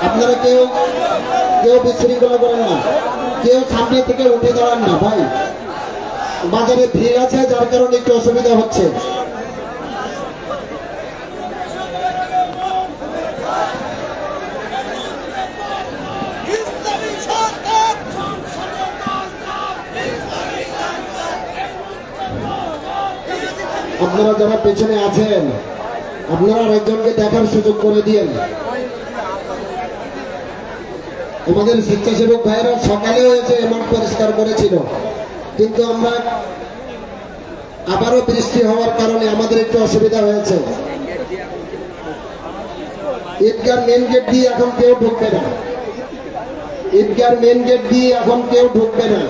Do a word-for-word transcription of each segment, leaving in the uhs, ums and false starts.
আপনারা কেউ কেউ বিশৃঙ্খলা করেন না, কেউ সামনে থেকে উঠে দাঁড়ান না ভাই। বাজারে ভিড় আছে, যার কারণে একটু অসুবিধা হচ্ছে। আপনারা যারা পেছনে আছেন, আপনারা আরেকজনকে দেখার সুযোগ করে দিয়েন। আমাদের স্বেচ্ছাসেবক ভাইয়েরা সকালে হয়েছে এমন পরিষ্কার করেছিল, কিন্তু আমরা আবারও বৃষ্টি হওয়ার কারণে আমাদের একটু অসুবিধা হয়েছে। ঈদগার মেন গেট দিয়ে এখন কেউ ঢুকবে না, ঈদগার মেন গেট দিয়ে এখন কেউ ঢুকবে না।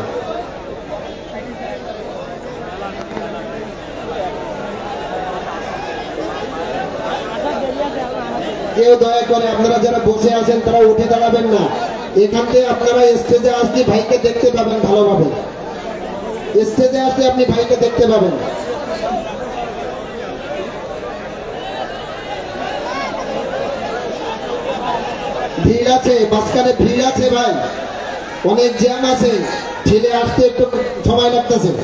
কেউ দয়া করে আপনারা যারা বসে আছেন তারা উঠে দাঁড়াবেন না। এখান থেকে আপনারা স্টেজে আসলে ভাইকে দেখতে পাবেন ভালোভাবে, স্টেজে আসলে আপনি ভাইকে দেখতে পাবেন। ভিড় আছে, মাঝখানে ভিড় আছে ভাই, অনেক জ্যাম আছে, ঠেলে আসতে একটু সময় লাগতেছে।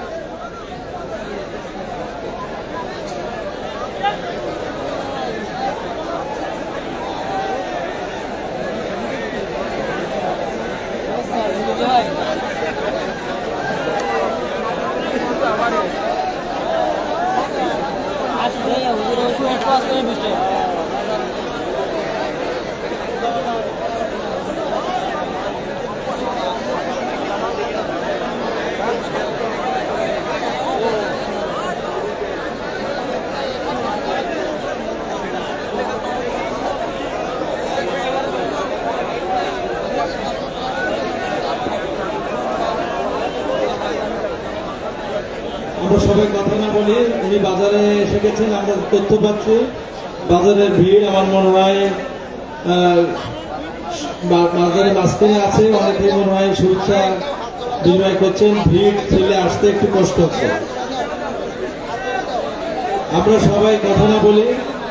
আমরা সবাই কথা না বলি, উনি বাজারে এসে গেছেন, আমরা তথ্য পাচ্ছি বাজারের ভিড়। আমার মনে হয় বাজারে মাঝখানে আছে, অনেকে মনে হয় শুভেচ্ছা বিনিময় করছেন। ভিড় ঠেলে আসতে একটু কষ্ট হচ্ছে। আমরা সবাই কথা না বলি।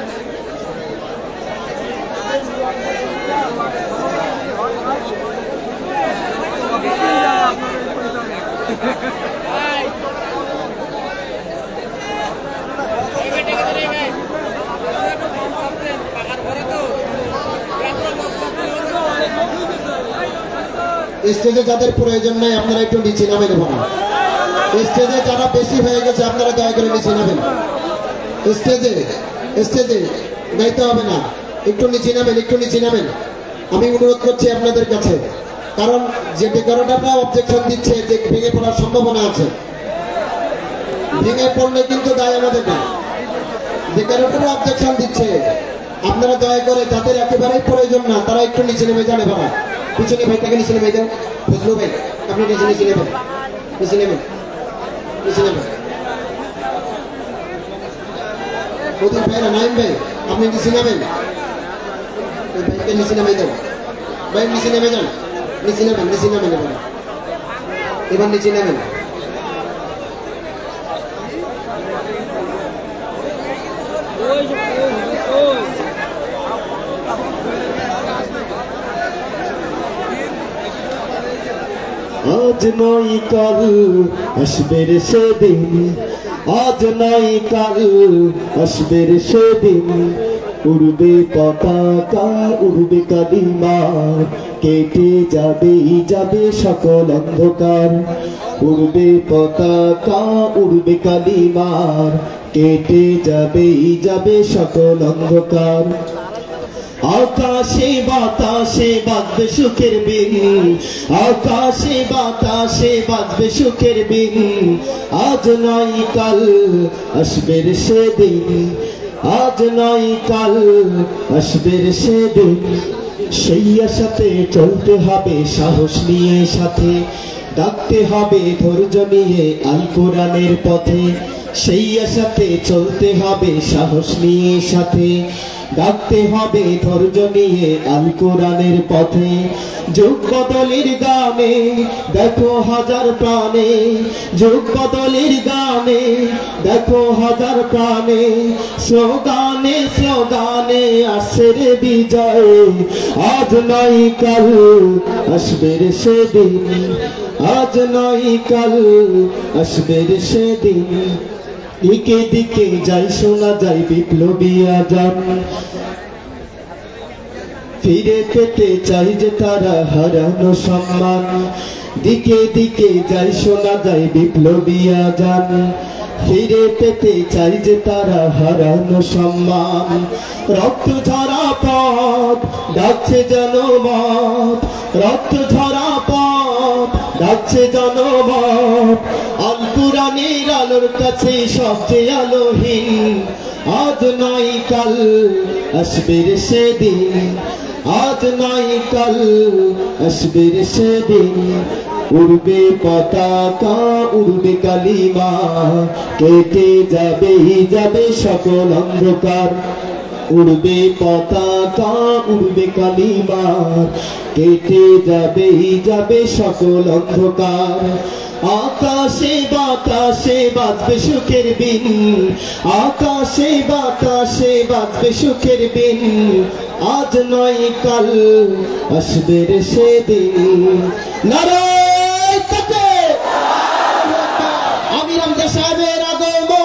স্টেজে যাদের প্রয়োজন নাই আপনারা একটু নিচে নামে নেব না। স্টেজে যারা বেশি হয়ে গেছে আপনারা দয়া করে নিচে নামেন। স্টেজে স্টেজে গাইতে হবে না, একটু নিচে নামেন, একটু নিচে নামেন। আমি অনুরোধ করছি আপনাদের কাছে, কারণ যে ডেকোরেটররা অবজেকশন দিচ্ছে যে ভেঙে পড়ার সম্ভাবনা আছে। ভেঙে পড়লে কিন্তু দায় আমাদের না, ডেকোরেটররা অবজেকশন দিচ্ছে। আপনারা দয়া করে যাদের একেবারেই প্রয়োজন না তারা একটু নিচে নেমে যান। এবার পিছনে ভাইটাকে নিচে নেমে দেন। ফজলু ভাই আপনি নিচে নিচে নেবেন, নিচে নেবেন, নিচে নেবেন। প্রদীপ ভাইরা, নাইম ভাই আপনি নিচে নামেন, ওই ভাইকে নিচে নামে দেন। ভাই নিচে নেমে যান, নিচে নামেন, নিচে নামেন। এবার এবার নিচে নামেন। আজ নয় কাল আসবে রে সেদিন, আজ নয় কাল আসবে রে সেদিন, উড়বে পতাকা উড়বে কালিমার, কেটে যাবে যাবে সকল অন্ধকার। উড়বে পতাকা উড়বে কালিমার, কেটে যাবে যাবে সকল অন্ধকার। আকাশে বাতাসে বাজবে সুখের বিন, আকাশে বাতাসে বাজবে সুখের বিন, আজ নয় কাল আসবে রে সেদিন, আজ নয় কাল আসবে রে সেদিন। সেই আশাতে চলতে হবে সাহস নিয়ে সাথে, ডাকতে হবে ধৈর্য নিয়ে আল কোরআনের পথে। সেই আশাতে চলতে হবে সাহস নিয়ে সাথে, ডাকতে হবে ধৈর্য নিয়ে আল কোরআনের পথে। যুগ বদলের গানে দেখো হাজার প্রাণে, যুগ বদলের গানে দেখো হাজার প্রাণে, স্লোগানে স্লোগানে আসে রে বিজয়, আজ নয় কাল আসবে রে সেদিন, আজ নয় কাল আসবে রে সেদিন। দিকে দিকে যাই শোনা যায় বিপ্লবী আজান, ফিরে পেতে চাই যে তারা হারানো সম্মান, দিকে দিকে যাই শোনা যায় বিপ্লবী আজান, ফিরে পেতে চাই যে তারা হারানো সম্মান। রক্ত ঝরা পথ ডাকছে জনমত, রক্ত ঝরা পথ ডাকছে জনমত, আল কুরআনের আলোর কাছে সবচেয়ে আলোহীন, আজ নয় কাল আসবে রে সেদিন, আজ নয় কাল আসবে রে সেদিন। উড়বে পতাকা উড়বে কালিমা, কেটে যাবে যাবে সকল অন্ধকার, উড়বে পতাকা উড়বে কালিমা, কেটে যাবে যাবে সকল অন্ধকার। আকাশে বাতাসে বাজবে সুখের বিন, আকাশে বাতাসে বাজবে সুখের বিন, আজ নয় কাল আসবে রে সেদিন। নারায়ে তাকবীর, আমির হামজা সাহেবের আগমন,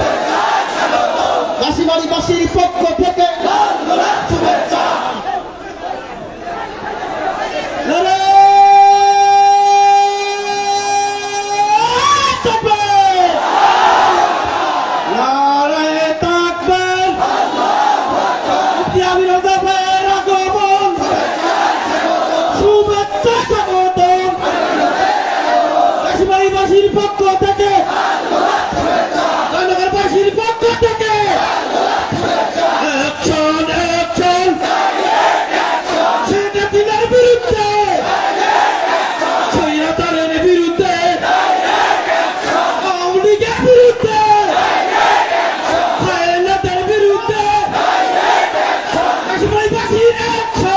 কাশিমারিবাসীর পক্ষ থেকে শুভেচ্ছা। পক্ষ থেকে নগরবাসীর পক্ষ থেকে অ্যাকশন অ্যাকশন, শেখ হাসিনার বিরুদ্ধে, স্বৈরাচারের বিরুদ্ধে, আওয়ামী লীগের বিরুদ্ধে, হায়নাদের বিরুদ্ধে, কাশ্মীরবাসীর অ্যাকশন।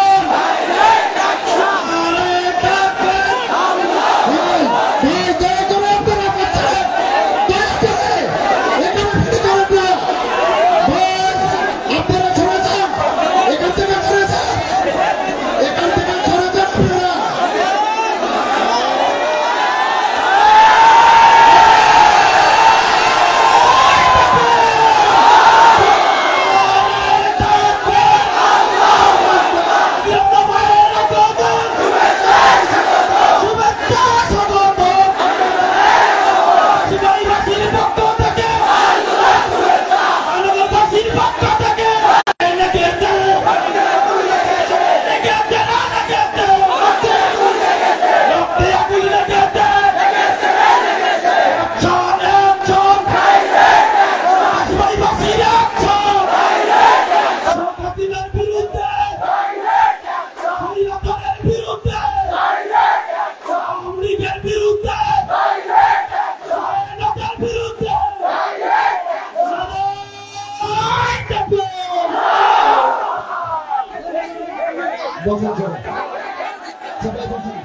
সবাই বসেন,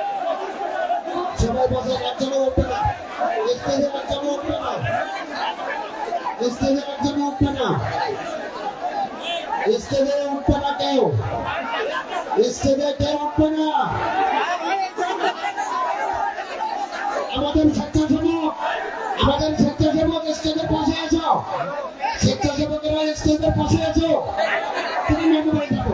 সবাই বসেন, একজনও উঠবে না, স্টেজে একজনও উঠবে না, স্টেজে একজনও উঠবে না, স্টেজে উঠবে না কেউ, স্টেজে কেউ উঠবে না। আমাদের স্বেচ্ছাসেবক, আমাদের স্বেচ্ছাসেবক স্টেজের পাশে এসো, স্বেচ্ছাসেবকেরা স্টেজের পাশে এসো, তুমি মেনু বাড়ি থাকো।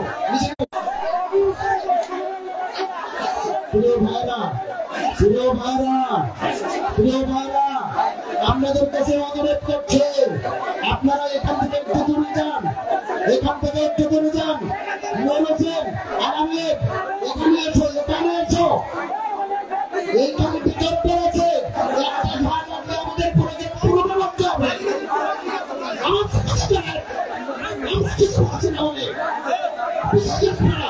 প্রিয় ভাইরা, প্রিয় ভাইরা, প্রিয় ভাইরা, আপনাদের কাছে অনুরোধ করছে, আপনারা এখান থেকে একটু দূরে যান, এখান থেকে একটু দূরে যান। বলেছেন আরামে এখানে এসো, এখানে এসো, এইখানে টিকিট পেয়েছে, একটা ঝাড় লাগলে আমাদের প্রজেক্ট শুরু করতে হবে। আমার আমরা কিছু আছে না হলে বিশ্বাস করা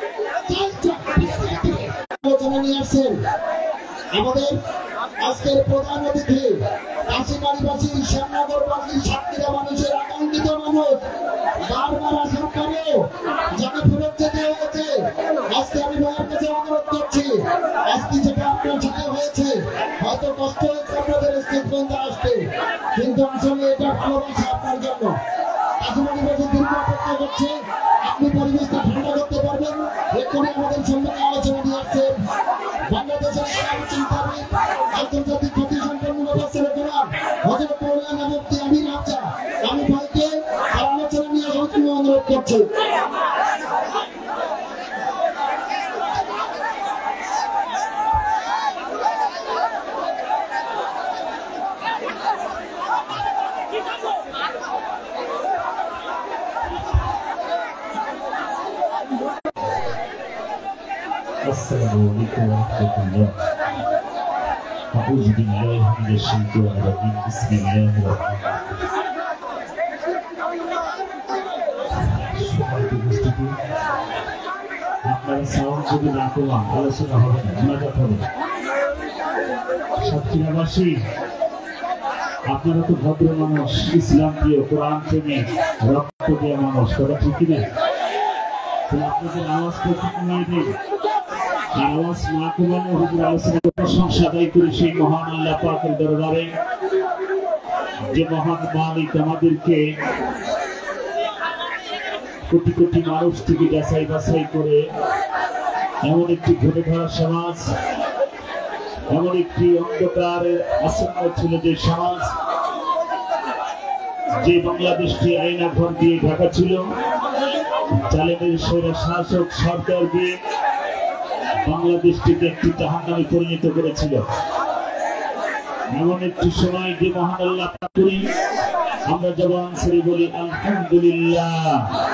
নিয়ে আসছেন আমাদের আজকের প্রধান অতিথি, কাশিমারিবাসী, শ্যামনগরবাসী, সাতক্ষীরা মানুষের আকাঙ্ক্ষিত মানুষ, বারবার আসার পরেও যাকে ফেরত যেতে হয়েছে, আজকে আমি ভাইয়ের কাছে ভালোবাসা আপনার জন্য। কাজী মনির দীর্ঘ অপেক্ষা করছে, আপনি পরিবেশটা ঠান্ডা করতে পারবেন। এক্ষুনি আমাদের সম্মানে আলোচনা দিয়ে আসছেন বাংলাদেশের ইসলাম চিন্তাবিদ, আন্তর্জাতিক খ্যাতি সম্পন্ন মুফাসসির কোরআন হযরত মাওলানা মুফতি আমির হামজা আমি ভাইকে তার আলোচনা নিয়ে সক্রিয় অনুরোধ করছি। Assalamualaikum warahmatullahi wabarakatuh. A'udzu billahi minasy syaithanir rajim. Bismillahirrahmanirrahim. আপনারা সাউন্ড যদি না কমান আলোচনা হবে না, মোনাজাত হবে। সাতক্ষীরাবাসী, আপনারা তো ভদ্র মানুষ, ইসলাম প্রিয়, কোরআন প্রেমী, রক্ত দেওয়া মানুষ, কথা ঠিক না? আপনাদের আওয়াজটা একটু কমিয়ে দিন। আওয়াজ না কমানো হুজুর আলোচনা প্রশংসা আদায় করি সেই মহান আল্লাহ পাকের দরবারে, যে মহান মালিক আমাদেরকে কোটি কোটি মানুষ থেকে যাচাই বাছাই করে এমন একটি ঘটে ধরা সমাজ, এমন একটি অন্ধকারের আসন্ন ছিল যে সমাজ, যে বাংলাদেশটি আয়না ঘর দিয়ে ঢাকা ছিল, জালেমের স্বৈরা শাসক সরকার দিয়ে বাংলাদেশটিকে একটি জাহান্নামে পরিণত করেছিল। এমন একটি সময় যে মহান আল্লাহ করি আমরা জবান ছেড়ে বলি আলহামদুলিল্লাহ।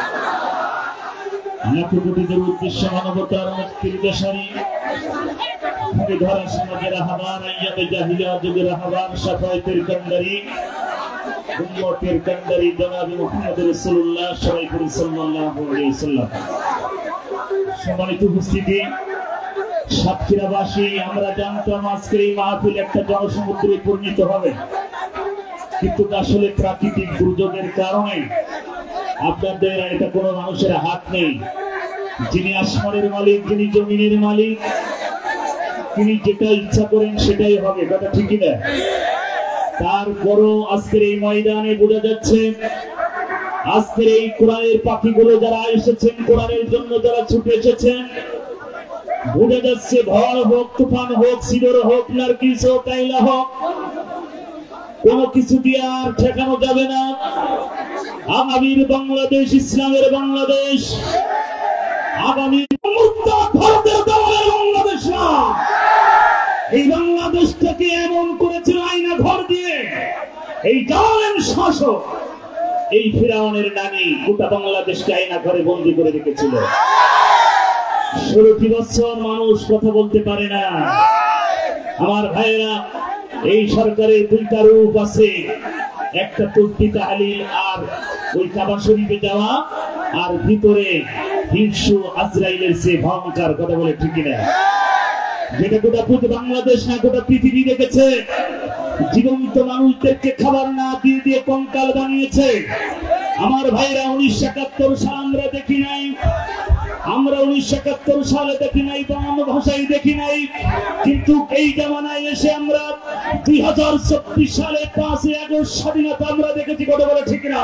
লাখো কোটিদের উদ্দেশ্যে মানবতার মুক্তির দেশারি ঘুরে ধরা সমাজের হাবার আইয়ামে জাহিলিয়া যুগের হাবার সাফায়েতের কান্ডারি উম্মতের কান্ডারি জনাবে মুহাম্মদ রাসূলুল্লাহ সাল্লাল্লাহু আলাইহি ওয়াসাল্লাম। সম্মানিত উপস্থিতি, সাতক্ষীরাবাসী, আমরা জানতাম আজকের এই মাহফিল একটা জনসমুদ্রে পরিণত হবে, কিন্তু আসলে প্রাকৃতিক দুর্যোগের কারণে আপনাদের এটা কোনো মানুষের হাত নেই। যিনি আসমানের মালিক, যিনি জমিনের মালিক, তিনি যেটা ইচ্ছা করেন সেটাই হবে, কথা ঠিকই না? তারপরও আজকের এই ময়দানে বোঝা যাচ্ছে আজকের এই কোরআনের পাখিগুলো যারা এসেছেন, কোরআনের জন্য যারা ছুটে এসেছেন, বোঝা যাচ্ছে ঝড় হোক, তুফান হোক, সিডর হোক, নারকিস হোক, কাইলা হোক, কোন কিছু দিয়ে আর ঠেকানো যাবে না। আগামীর বাংলাদেশ ইসলামের বাংলাদেশ, আগামী ভারতের দলের বাংলাদেশ না। এই বাংলাদেশটাকে এমন করেছিল আয়না ঘর দিয়ে এই জালেম শাসক, এই ফিরাউনের নানি গোটা বাংলাদেশকে আয়না ঘরে বন্দী করে রেখেছিল। ষোলোটি বছর মানুষ কথা বলতে পারে না। আমার ভাইয়েরা, এই সরকারের দুইটা রূপ আছে, একটা তসবিহ তাহলিল আর ওই কাবা শরীফে যাওয়া, আর ভিতরে হিংসু আজরাইলের চেয়ে ভয়ঙ্কর, কথা বলে ঠিক না? যেটা গোটা পুরো বাংলাদেশ না গোটা পৃথিবী দেখেছে। জীবন্ত মানুষদেরকে খাবার না দিয়ে দিয়ে কঙ্কাল বানিয়েছে। আমার ভাইরা, উনিশশো একাত্তর সাল আমরা দেখি নাই, আমরা উনিশশো একাত্তর সালে দেখি নাই, বাংলা ভাষায় দেখি নাই, কিন্তু এই জামানায় এসে আমরা দুই হাজার চব্বিশ সালে পাঁচই আগস্ট স্বাধীনতা আমরা দেখেছি, কথা বলে ঠিক না?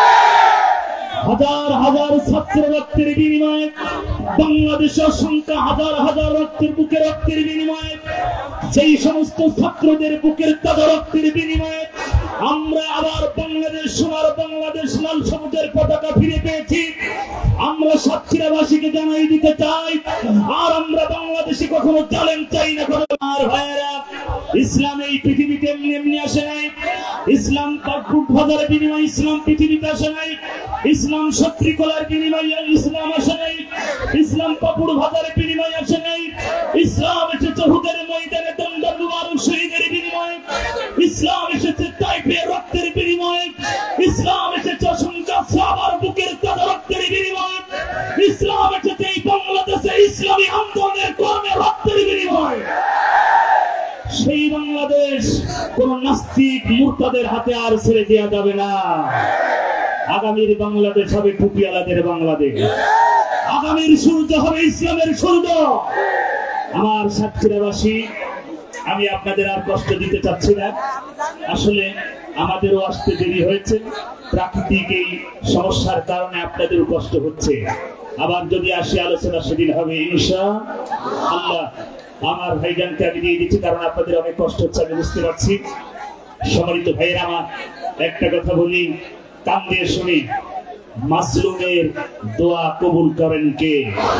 হাজার হাজার ছাত্র রক্তের বিনিময়ে বাংলাদেশের সংখ্যা হাজার হাজার রক্তের বুকে রক্তের বিনিময়ে, সেই সমস্ত ছাত্রদের বুকের তাজা রক্তের বিনিময়ে আমরা আবার বাংলাদেশ, সোনার বাংলাদেশ, লাল সবুজের পতাকা ফিরে পেয়েছি। আমরা সাতক্ষীরাবাসীকে জানাই দিতে চাই, আর আমরা বাংলাদেশে কখনো জালেম চাই না। আর ভাইয়েরা, ইসলাম এই পৃথিবীতে এমনি এমনি আসে নাই। ইসলাম বুক বাজারের বিনিময়ে ইসলাম পৃথিবীতে আসে নাই। ইসলাম সত্রিকলার বিনিময়ে ইসলাম আসে নাই। ইসলাম পাপুড় ভাজারের বিনিময়ে আসে নাই। ইসলাম এসেছে হুদের ময়দানে দণ্ড মুবারক শহীদের বিনিময়ে। ইসলাম এসেছে তাইফের রক্তের বিনিময়ে। ইসলাম এসেছে অসংখ্য সাহাবার বুকের তাজা রক্তের বিনিময়ে। ইসলাম এসেছে এই বাংলাদেশে ইসলামী আন্দোলনের কর্মের রক্তের বিনিময়ে। সেই বাংলাদেশ কোন নাস্তিক মুরতাদের হাতে আর ছেড়ে দেওয়া যাবে না। আগামীর বাংলাদেশ হবে টুপিওয়ালাদের বাংলাদেশ। আগামীর সূর্য হবে ইসলামের সূর্য। আমার সাতক্ষীরাবাসী, আমি আপনাদের আর কষ্ট দিতে চাচ্ছি না। আসলে আমাদেরও আসতে দেরি হয়েছে, প্রাকৃতিক এই সমস্যার কারণে আপনাদেরও কষ্ট হচ্ছে। আবার যদি আসি আলোচনা সেদিন হবে ইনশাআল্লাহ। আমার ভাইজানকে আমি দিয়ে দিচ্ছি, কারণ আপনাদের অনেক কষ্ট হচ্ছে আমি বুঝতে পারছি। সম্মানিত ভাইয়েরা আমার, একটা কথা বলি, কান দিয়ে শুনি, মাসলুমের দোয়া কবুল করেন কে?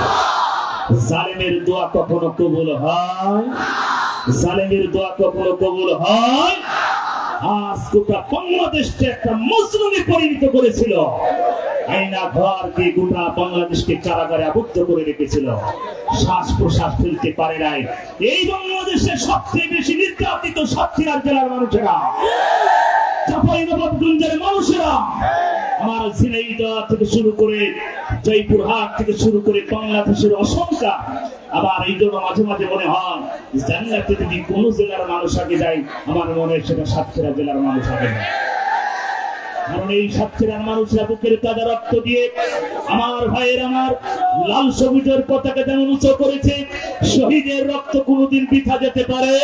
জালেমের দোয়া কখনো কবুল হয়? জালেমের দোয়া কখনো কবুল হয়? আজ গোটা বাংলাদেশকে একটা মজলুমে পরিণত করেছিল। আইনা ঘর দিয়ে গোটা বাংলাদেশকে কারাগারে আবদ্ধ করে রেখেছিল, শ্বাস প্রশ্বাস ফেলতে পারে নাই। এই বাংলাদেশের সবচেয়ে বেশি নির্যাতিত সাতক্ষীরা জেলার মানুষেরা, চাঁপাইনবাবগঞ্জের মানুষেরা, আমার ঝিনাইদহ থেকে শুরু করে জয়পুরহাট থেকে শুরু করে বাংলাদেশের অসংখ্য। আবার এই জন্য মাঝে মাঝে মনে হয় জান্নাতে যদি কোন জেলার মানুষ আগে যায়, আমার মনে হয় সেটা সাতক্ষীরা জেলার মানুষ আগে যায়। কারণ এই সাতক্ষীরার মানুষরা বুকের তাজা রক্ত দিয়ে আমার ভাইয়ের আমার লাল সবুজের পতাকা যেমন উঁচু করেছে, শহীদের রক্ত কোনোদিন বৃথা যেতে পারে।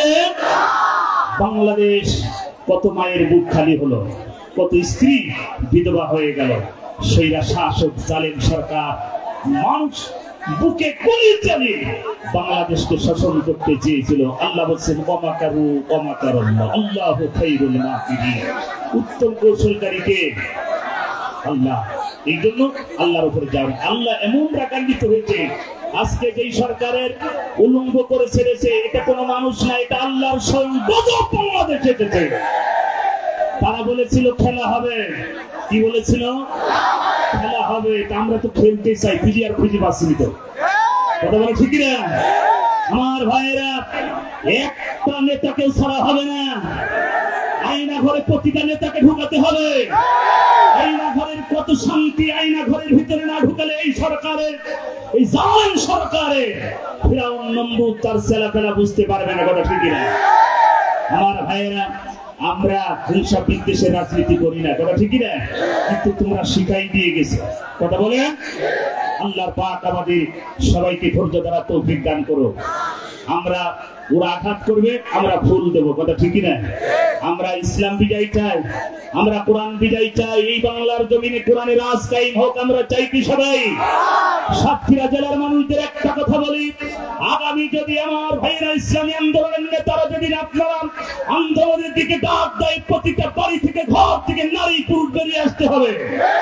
বাংলাদেশ কত মায়ের বুক খালি হলো, কত স্ত্রী বিধবা হয়ে গেল। সেইরা শাসক জালেম সরকার মানুষ বুকে গুলি চালিয়ে বাংলাদেশকে শাসন করতে চেয়েছিল। আল্লাহ বলছেন ওয়ামাকারু ওয়ামাকারাল্লাহ আল্লাহু খায়রুল মাকিরিন। উত্তম কৌশলকারীকে আল্লাহ। এই জন্য আল্লাহর উপরে যান। আল্লাহ এমন রাগান্বিত হয়েছে, আজকে যেই সরকারের উলঙ্গ করে ছেড়েছে, এটা কোনো মানুষ না, এটা আল্লাহর স্বয়ং গজব বাংলাদেশে এসেছে। তারা বলেছিল খেলা হবে, কি বলেছিল? খেলা হবে। তা আমরা তো খেলতে চাই, প্লেয়ার খুঁজে পাচ্ছি তো, কথা বলে ঠিক না? আমার ভাইয়েরা, একটা নেতাকে ছাড়া হবে না, আয়না ঘরে প্রতিটা নেতাকে ঢুকাতে হবে। আয়না ঘরের কত শান্তি, আয়না ঘরের ভিতরে না ঢুকালে এই সরকারের, এই জালেম সরকারের ফিরাউন নমরুদ তার ছেলেপেলা বুঝতে পারবে না, কথা ঠিক না? আমার ভাইয়েরা, আমরা হিংসা বিদ্বেষের রাজনীতি করি না, কথা ঠিক না? কিন্তু তোমরা শিখাই দিয়ে গেছে, কথা বলে। আল্লাহর পাক আমাদের সবাইকে ধৈর্য ধরার তৌফিক দান করো। আমরা ওরা আঘাত করবে, আমরা ফুল দেবো, কথা ঠিক না? আমরা ইসলাম বিজয় চাই, আমরা কোরআন বিজয় চাই। এই বাংলার জমিনে কোরআনের রাজ কায়েম হোক, আমরা চাই কি সবাই? সাতক্ষীরা জেলার মানুষদের একটা কথা বলি, আগামী যদি আমার ভাইয়েরা ইসলামী আন্দোলনের নেতারা যদি আপনারা আন্দোলনের দিকে ডাক দেয়, প্রতিটা বাড়ি থেকে ঘর থেকে নারী পুরুষ বেরিয়ে আসতে হবে।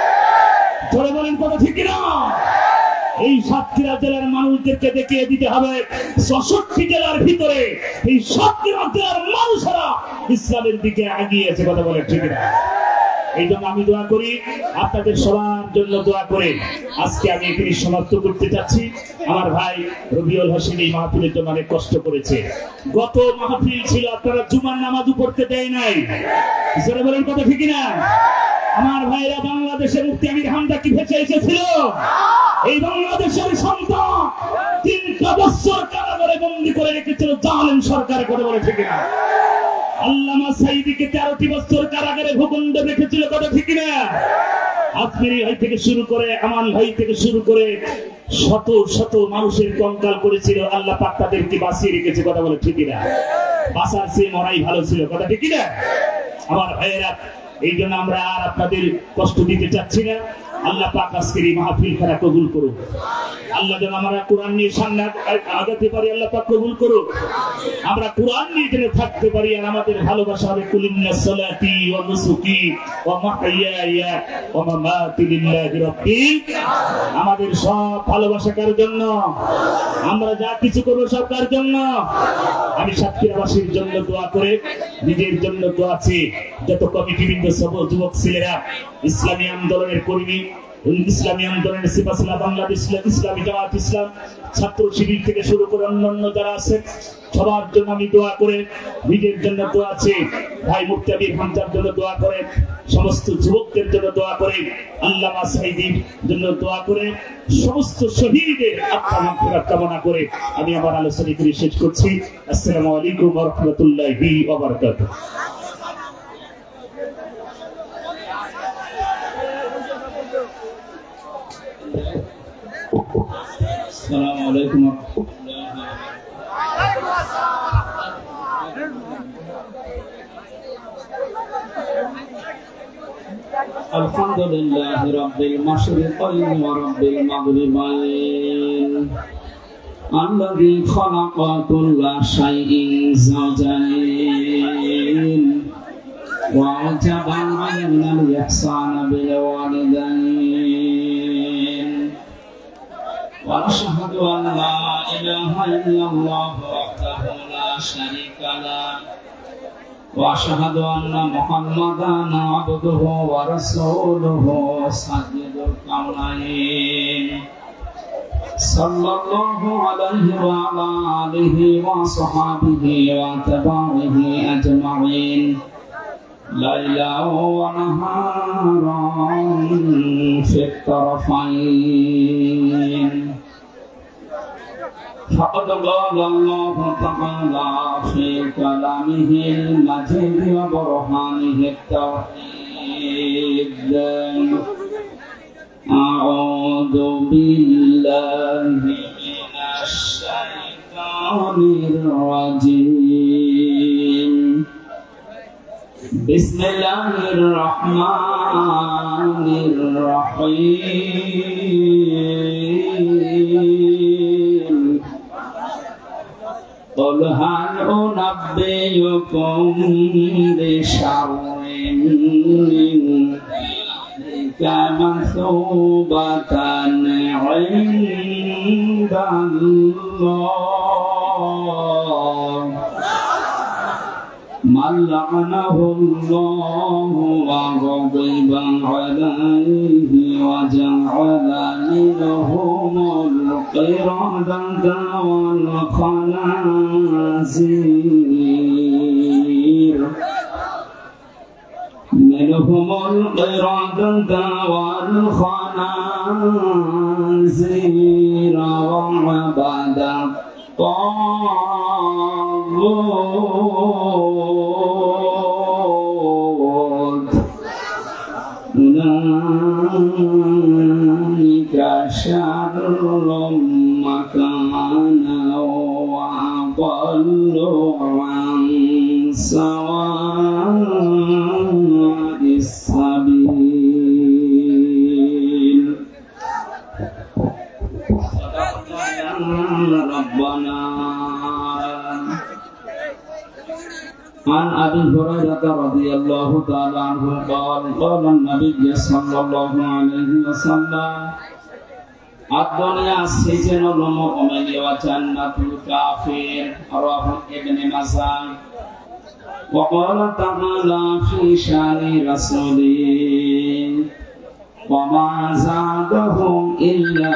ধরে বলেন, কথা ঠিক না? এই সাতক্ষীরা জেলার মানুষদেরকে দেখিয়ে দিতে হবে চৌষট্টি জেলার ভিতরে এই সাতক্ষীরা জেলার মানুষেরা ইসলামের দিকে এগিয়েছে, কথা বলে ঠিক না? এই জন্য আমি দোয়া করি, আপনাদের সবার জন্য দোয়া করে আজকে আমি এখানে সমাপ্ত করতে চাচ্ছি। আমার ভাই রবিউল হোসেন এই মাহফিলের জন্য অনেক কষ্ট করেছে। গত মাহফিল ছিল, আপনারা জুমার নামাজ পড়তে দেয় নাই, জোরে বলেন, কথা ঠিক না? আমার ভাইরা, বাংলাদেশের মুফতি আমির হামজা কি ভেসে এসেছিল? এই বাংলাদেশের সন্তান তিনটা বছর কারাগারে বন্দী করে রেখেছিল জালেম সরকার, কথা বলে ঠিক না? আল্লামা সাইদিকে তেরোটি বছর কারাগারে ভূখণ্ড রেখেছিল, কথা ঠিক না? আজমেরি ভাই থেকে শুরু করে আমান ভাই থেকে শুরু করে শত শত মানুষের কঙ্কাল করেছিল, আল্লাহ পাক তাদেরকে বাঁচিয়ে রেখেছে, কথা বলে ঠিক না? বাঁচার চেয়ে মরাই ভালো ছিল, কথা ঠিক না? আমার ভাইয়েরা, এই জন্য আমরা আর আপনাদের কষ্ট দিতে চাচ্ছি না। আল্লাহ পাক আজকের এই মাহফিল খানা কবুল করুন। আল্লাহ যেন আমরা কোরআন নিয়ে সামনে আগাতে পারি, আল্লাহ পাক কবুল করুন। আমরা কোরআন নিয়ে যেন থাকতে পারি, আর আমাদের ভালোবাসা হবে কুলিন্না সালাতি ওয়া নুসুকি ওয়া মাহইয়ায়া ওয়া মামাতি লিল্লাহি রাব্বিল। আমাদের সব ভালোবাসা কার জন্য? আমরা যা কিছু করব সব কার জন্য? আমি সাতক্ষীরাবাসীর জন্য দোয়া করে নিজের জন্য দোয়া আছি। যত কমিটিবৃন্দ, সব যুবক ছেলেরা, ইসলামী আন্দোলনের কর্মী, ইসলামী আন্দোলনের সিপাসলা, বাংলাদেশ ইসলামী জামাত ইসলাম, ছাত্র শিবির থেকে শুরু করে অন্যান্য যারা আছেন, সবার জন্য আমি দোয়া করে নিজের জন্য দোয়া আছে। ভাই মুফতি আমির হামজার জন্য দোয়া করে, সমস্ত যুবকদের জন্য দোয়া করে, আল্লামা সাইদির জন্য দোয়া করে, সমস্ত শহীদের আত্মা মাগফিরাত কামনা করে আমি আমার আলোচনা করে শেষ করছি। আসসালামু আলাইকুম ওয়া রাহমাতুল্লাহি ওয়া বারাকাতুহু। আসসালামু আলাইকুম। Waalaikumsalam. الحمد لله رب المشرقين ورب المغربين الذي خلق كل شيء زوجين وأوجب علينا الإحسان بالوالدين ونشهد أن لا إله إلا الله وحده لا شريك له وأشهد أن محمدا عبده ورسوله سيد الكونين صلى الله عليه وعلى آله وصحبه وأتباعه أجمعين ليلا ونهارا في الطرفين فقد قال الله تعالى في كلامه المجيد وبرهانه التوحيد أعوذ بالله من الشيطان الرجيم بسم الله الرحمن الرحيم قل هل أنبئكم بشر من ذلك مثوبة عند الله من لعنه الله وغضب عليه وجعل منهم القردة والخنازير منهم القردة والخنازير وعبد الطاغوت أولئك شر مكانا وأضل عن سواء السبيل صدقنا ربنا. عن أبي هريرة رضي الله تعالى عنه قال قال النبي صلى الله عليه وسلم الدنيا سجن المؤمن وجنة الكافر رواه ابن ماجه. وقال تعالى في شان رسوله وما زادهم إلا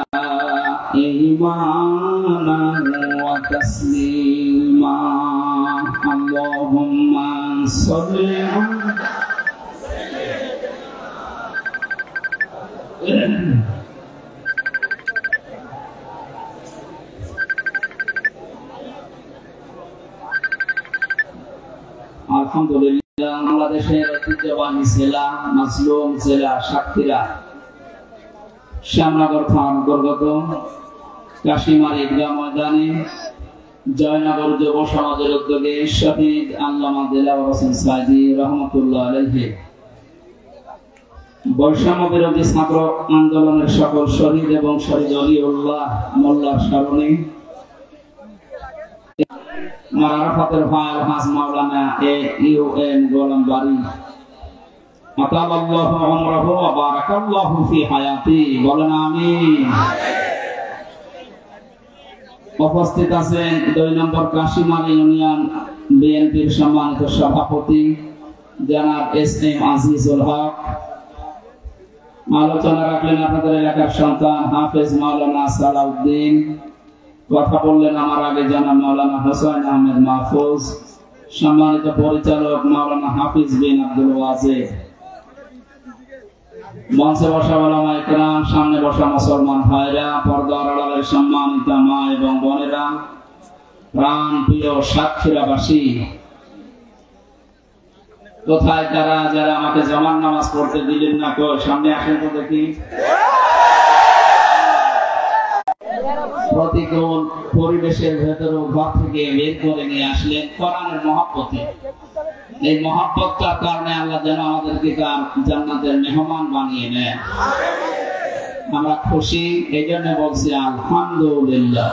إيمانا وتسليما اللهم صل আলহামদুলিল্লাহ বাংলাদেশের ঐতিহ্যবাহী জেলা মাজলুম জেলা সাতক্ষীরা শ্যামনগর থানা অন্তর্গত কাশিমার ঈদগাহ ময়দানে জয়নগর যুব সমাজের উদ্যোগে শহীদ আল্লামা দেলাওয়ার হোসেন সাইদি রহমতুল্লাহ আলাইহি বৈষম্য বিরোধী ছাত্র আন্দোলনের সকল শহীদ এবং শহীদ অলিউল্লাহ মোল্লার স্মরণে মারাফাতের ভাই হাজ মাওলানা এ ইউ এন গোলাম বাড়ি আতাল্লাহু উমরাহু ওয়া বারাকাল্লাহু ফি হায়াতি বলেন আমিন। উপস্থিত আছেন দুই নম্বর কাশিমার ইউনিয়ন বিএনপির সম্মানিত সভাপতি জনাব এস এম আজিজুল হক। আলোচনা রাখলেন আপনাদের এলাকার সন্তান হাফেজ মাওলানা সালাউদ্দিন। কথা বললেন আমার আগে জনাব মাওলানা হোসেন আহমেদ মাহফুজ। সম্মানিত পরিচালক মাওলানা হাফিজ বিন আব্দুল ওয়াজেদ। মঞ্চে বসা ওলামা ইকরাম, সামনে বসা মুসলমান ভাইরা, পর্দার আড়ালের সম্মানিত মা এবং বোনেরা, প্রাণ প্রিয় সাতক্ষীরাবাসী, কোথায় তারা যারা আমাকে জামার নামাজ পড়তে দিলেন না, কই সামনে আসেন তো দেখি। প্রতিকূল পরিবেশের ভেতরে ঘর থেকে বের করে নিয়ে আসলেন কোরআনের মহব্বতে। এই মহব্বতটার কারণে আল্লাহ যেন আমাদেরকে জান্নাতের মেহমান বানিয়ে নেন। আমরা খুশি, এই জন্য বলছি আলহামদুলিল্লাহ।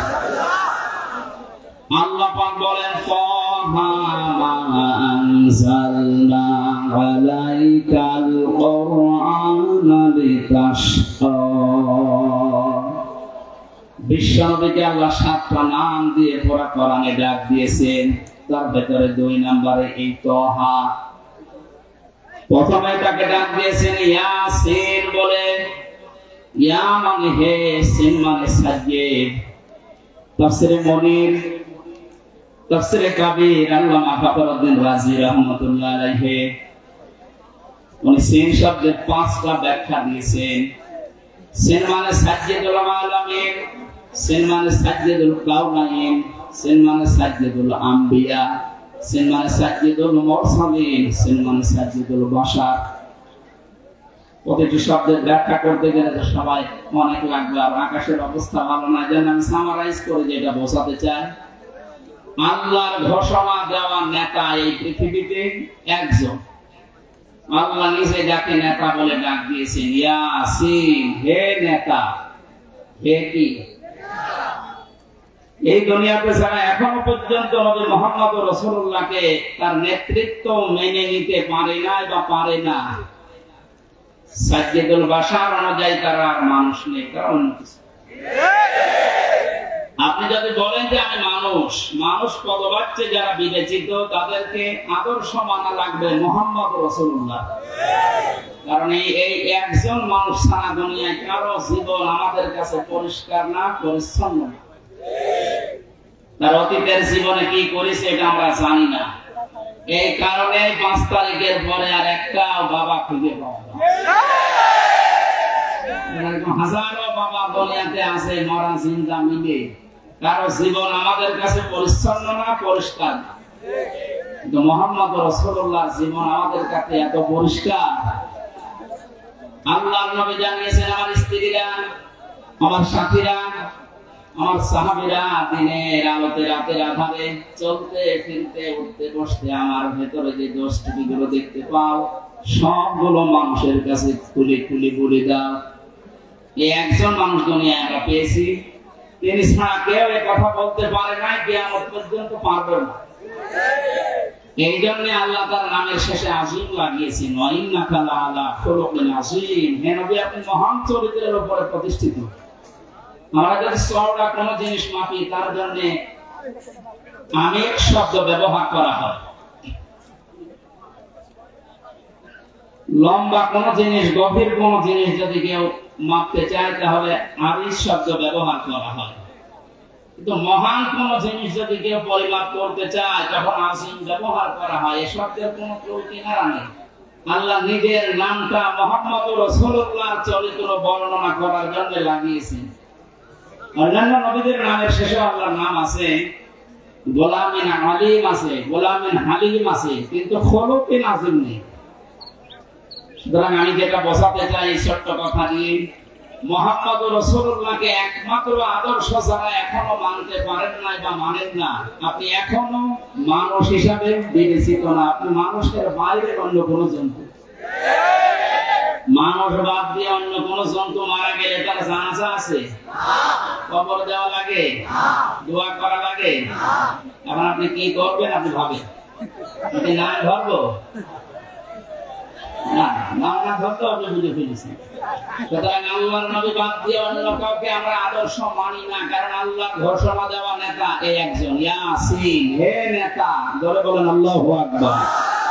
আল্লাহ পাক বলেন ফাহা মা আনজালনা আলাইকাল কুরআনা লিতাশকা। বিশ্বনবীকে আল্লাহ সাতটা নাম দিয়ে পুরা কোরআনে ডাক দিয়েছেন, তার ভেতরে দুই নম্বরে এই তহা। প্রথমে তাকে ডাক দিয়েছেন ইয়াসিন বলে, ইয়া মানে হে, সিন মানে সাজ্জেদ। তাফসীরে মুনির, তাফসীরে কাবীর আল্লামা ফখরুদ্দীন রাজি রাহমাতুল্লাহ আলাইহি উনি সিন শব্দের পাঁচটা ব্যাখ্যা দিয়েছেন। সিন মানে সাজ্জেদুল আলামিন, সিন মানে সাজ্জেদুল কাউনাইন, সিন মানে সাজ্জেদুল আম্বিয়া, সিন মানে সাজ্জেদুল মুরসালিন, সিন মানে সাজ্জেদুল বাশার। প্রতিটি শব্দের ব্যাখ্যা করতে গেলে তো সবাই অনেক লাগবে, আর আকাশের অবস্থা ভালো না, যেন আমি সামারাইজ করে যেটা বোঝাতে চাই। আল্লাহর ঘোষণা দেওয়া নেতা এই পৃথিবীতে একজন। আল্লাহ নিজে যাকে নেতা বলে ডাক দিয়েছেন, ইয়াসিন, হে নেতা। হে কি? এই দুনিয়াতে যারা এখনো পর্যন্ত নবী মুহাম্মদ রাসূলুল্লাহকে তার নেতৃত্ব মেনে নিতে পারে না বা পারে না, সাজ্জেদুল বাশার অনুযায়ী তারা আর মানুষ নেই, তারা অন্য কিছু। আপনি যদি বলেন যে আমি মানুষ, মানুষ পদবাচ্যে যারা বিবেচিত তাদেরকে আদর্শ মানা লাগবে মুহাম্মদ রাসূলুল্লাহ। কারণ এই একজন মানুষ সারা দুনিয়ায় কারো জীবন আমাদের কাছে পরিষ্কার না, পরিচ্ছন্ন না। তার অতীতের জীবনে কি করেছে এটা আমরা জানি না। এই কারণে পাঁচ তারিখের পরে আর একটা বাবা খুঁজে পাওয়া যায়। হাজারো বাবা দুনিয়াতে আছে, মরা জিন্দা মিলে, কারো জীবন আমাদের কাছে পরিচ্ছন্ন না, পরিষ্কার না। কিন্তু মুহাম্মদ রাসূলুল্লাহর জীবন আমাদের কাছে এত পরিষ্কার। আল্লাহর নবী জানিয়েছেন, আমার স্ত্রীরা, আমার সাথীরা, আমার সাহাবীরা দিনের আলোতে রাতের আধারে চলতে ফিরতে উঠতে বসতে আমার ভেতরে যে দোষ ত্রুটিগুলো দেখতে পাও সবগুলো মানুষের কাছে খুলে খুলে বলে দাও। এই একজন মানুষ দুনিয়ায় আমরা পেয়েছি, তিনি ছাড়া কেউ এ কথা বলতে পারে না, কিয়ামত পর্যন্ত পারবে না। এই জন্য আল্লাহ তার নামের শেষে আজিম লাগিয়েছেন, ওয়া ইন্নাকা লাআলা খুলুকিন আযীম। হে নবী, আপনি মহান চরিত্রের উপরে প্রতিষ্ঠিত। আমরা যদি চওড়া কোনো জিনিস মাপি, তার জন্য আমিক শব্দ ব্যবহার করা হয়। লম্বা কোন জিনিস, গভীর কোন জিনিস যদি কেউ মাপতে চায় তাহলে আরিস শব্দ ব্যবহার করা হয়। কিন্তু মহান কোন জিনিস যদি কেউ পরিমাপ করতে চায় তখন আজিম ব্যবহার করা হয়। এই শব্দের কোন কিনারা নেই। আল্লাহ নিজের নামটা মুহাম্মদ রাসূলুল্লাহর চরিত্র বর্ণনা করার জন্য লাগিয়েছেন। অন্যান্য নবীদের নামের শেষে আল্লাহর নাম আছে, গোলামিন আলিম আছে, গোলামিন হালিম আছে, কিন্তু খুলুকিন আযীম নেই। সুতরাং আমি যেটা বোঝাতে চাই এই ছোট্ট কথা দিয়ে, মুহাম্মদ রাসূলুল্লাহকে একমাত্র আদর্শ যারা এখনো মানতে পারেন না বা মানেন না, আপনি এখনো মানুষ হিসাবে বিবেচিত না। আপনি মানুষের বাইরে অন্য কোন জন্তু। মানুষ বাদ দিয়ে অন্য কোন জন্তু মারা গেলে তার জানাজা আছে? কবর দেওয়া লাগে? দোয়া করা লাগে? এখন আপনি কি করবেন? আপনি ভাবেন আপনি নাম ধরবো না, নাম না ধরতে আপনি বুঝে ফেলেছেন। সুতরাং আল্লাহর নবী বাদ দিয়ে অন্য কাউকে আমরা আদর্শ মানি না, কারণ আল্লাহর ঘোষণা দেওয়া নেতা এই একজন, ইয়াসিন, হে নেতা। ধরে বলেন আল্লাহু আকবার।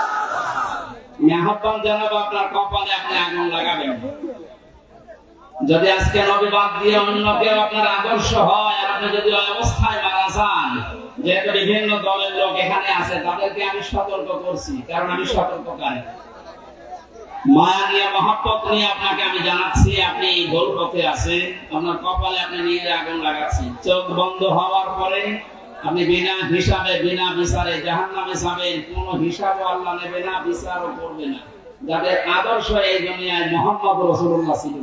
আহ্বান জানাবো, আপনার কপালে আপনি আগুন লাগাবেন। যদি আজকে নবী বাদ দিয়ে অন্য কেউ আপনার আদর্শ হয়, আর আপনি যদি ওই অবস্থায় মারা যান, যেহেতু বিভিন্ন দলের লোক এখানে আছে, তাদেরকে আমি সতর্ক করছি, কারণ আমি সতর্ককারী। মায়া নিয়ে, মহব্বত নিয়ে আপনাকে আমি জানাচ্ছি, আপনি ভুল পথে আছেন। আপনার কপালে আপনি নিজে আগুন লাগাচ্ছেন। চোখ বন্ধ হওয়ার পরে আপনি বিনা হিসাবে, বিনা বিচারে জাহান্নামে যাবেন। কোনো হিসাবও আল্লাহ নেবে না, বিচারও করবে না। যাদের আদর্শ এই দুনিয়ায় মুহাম্মদ রাসূলুল্লাহ ছিলেন।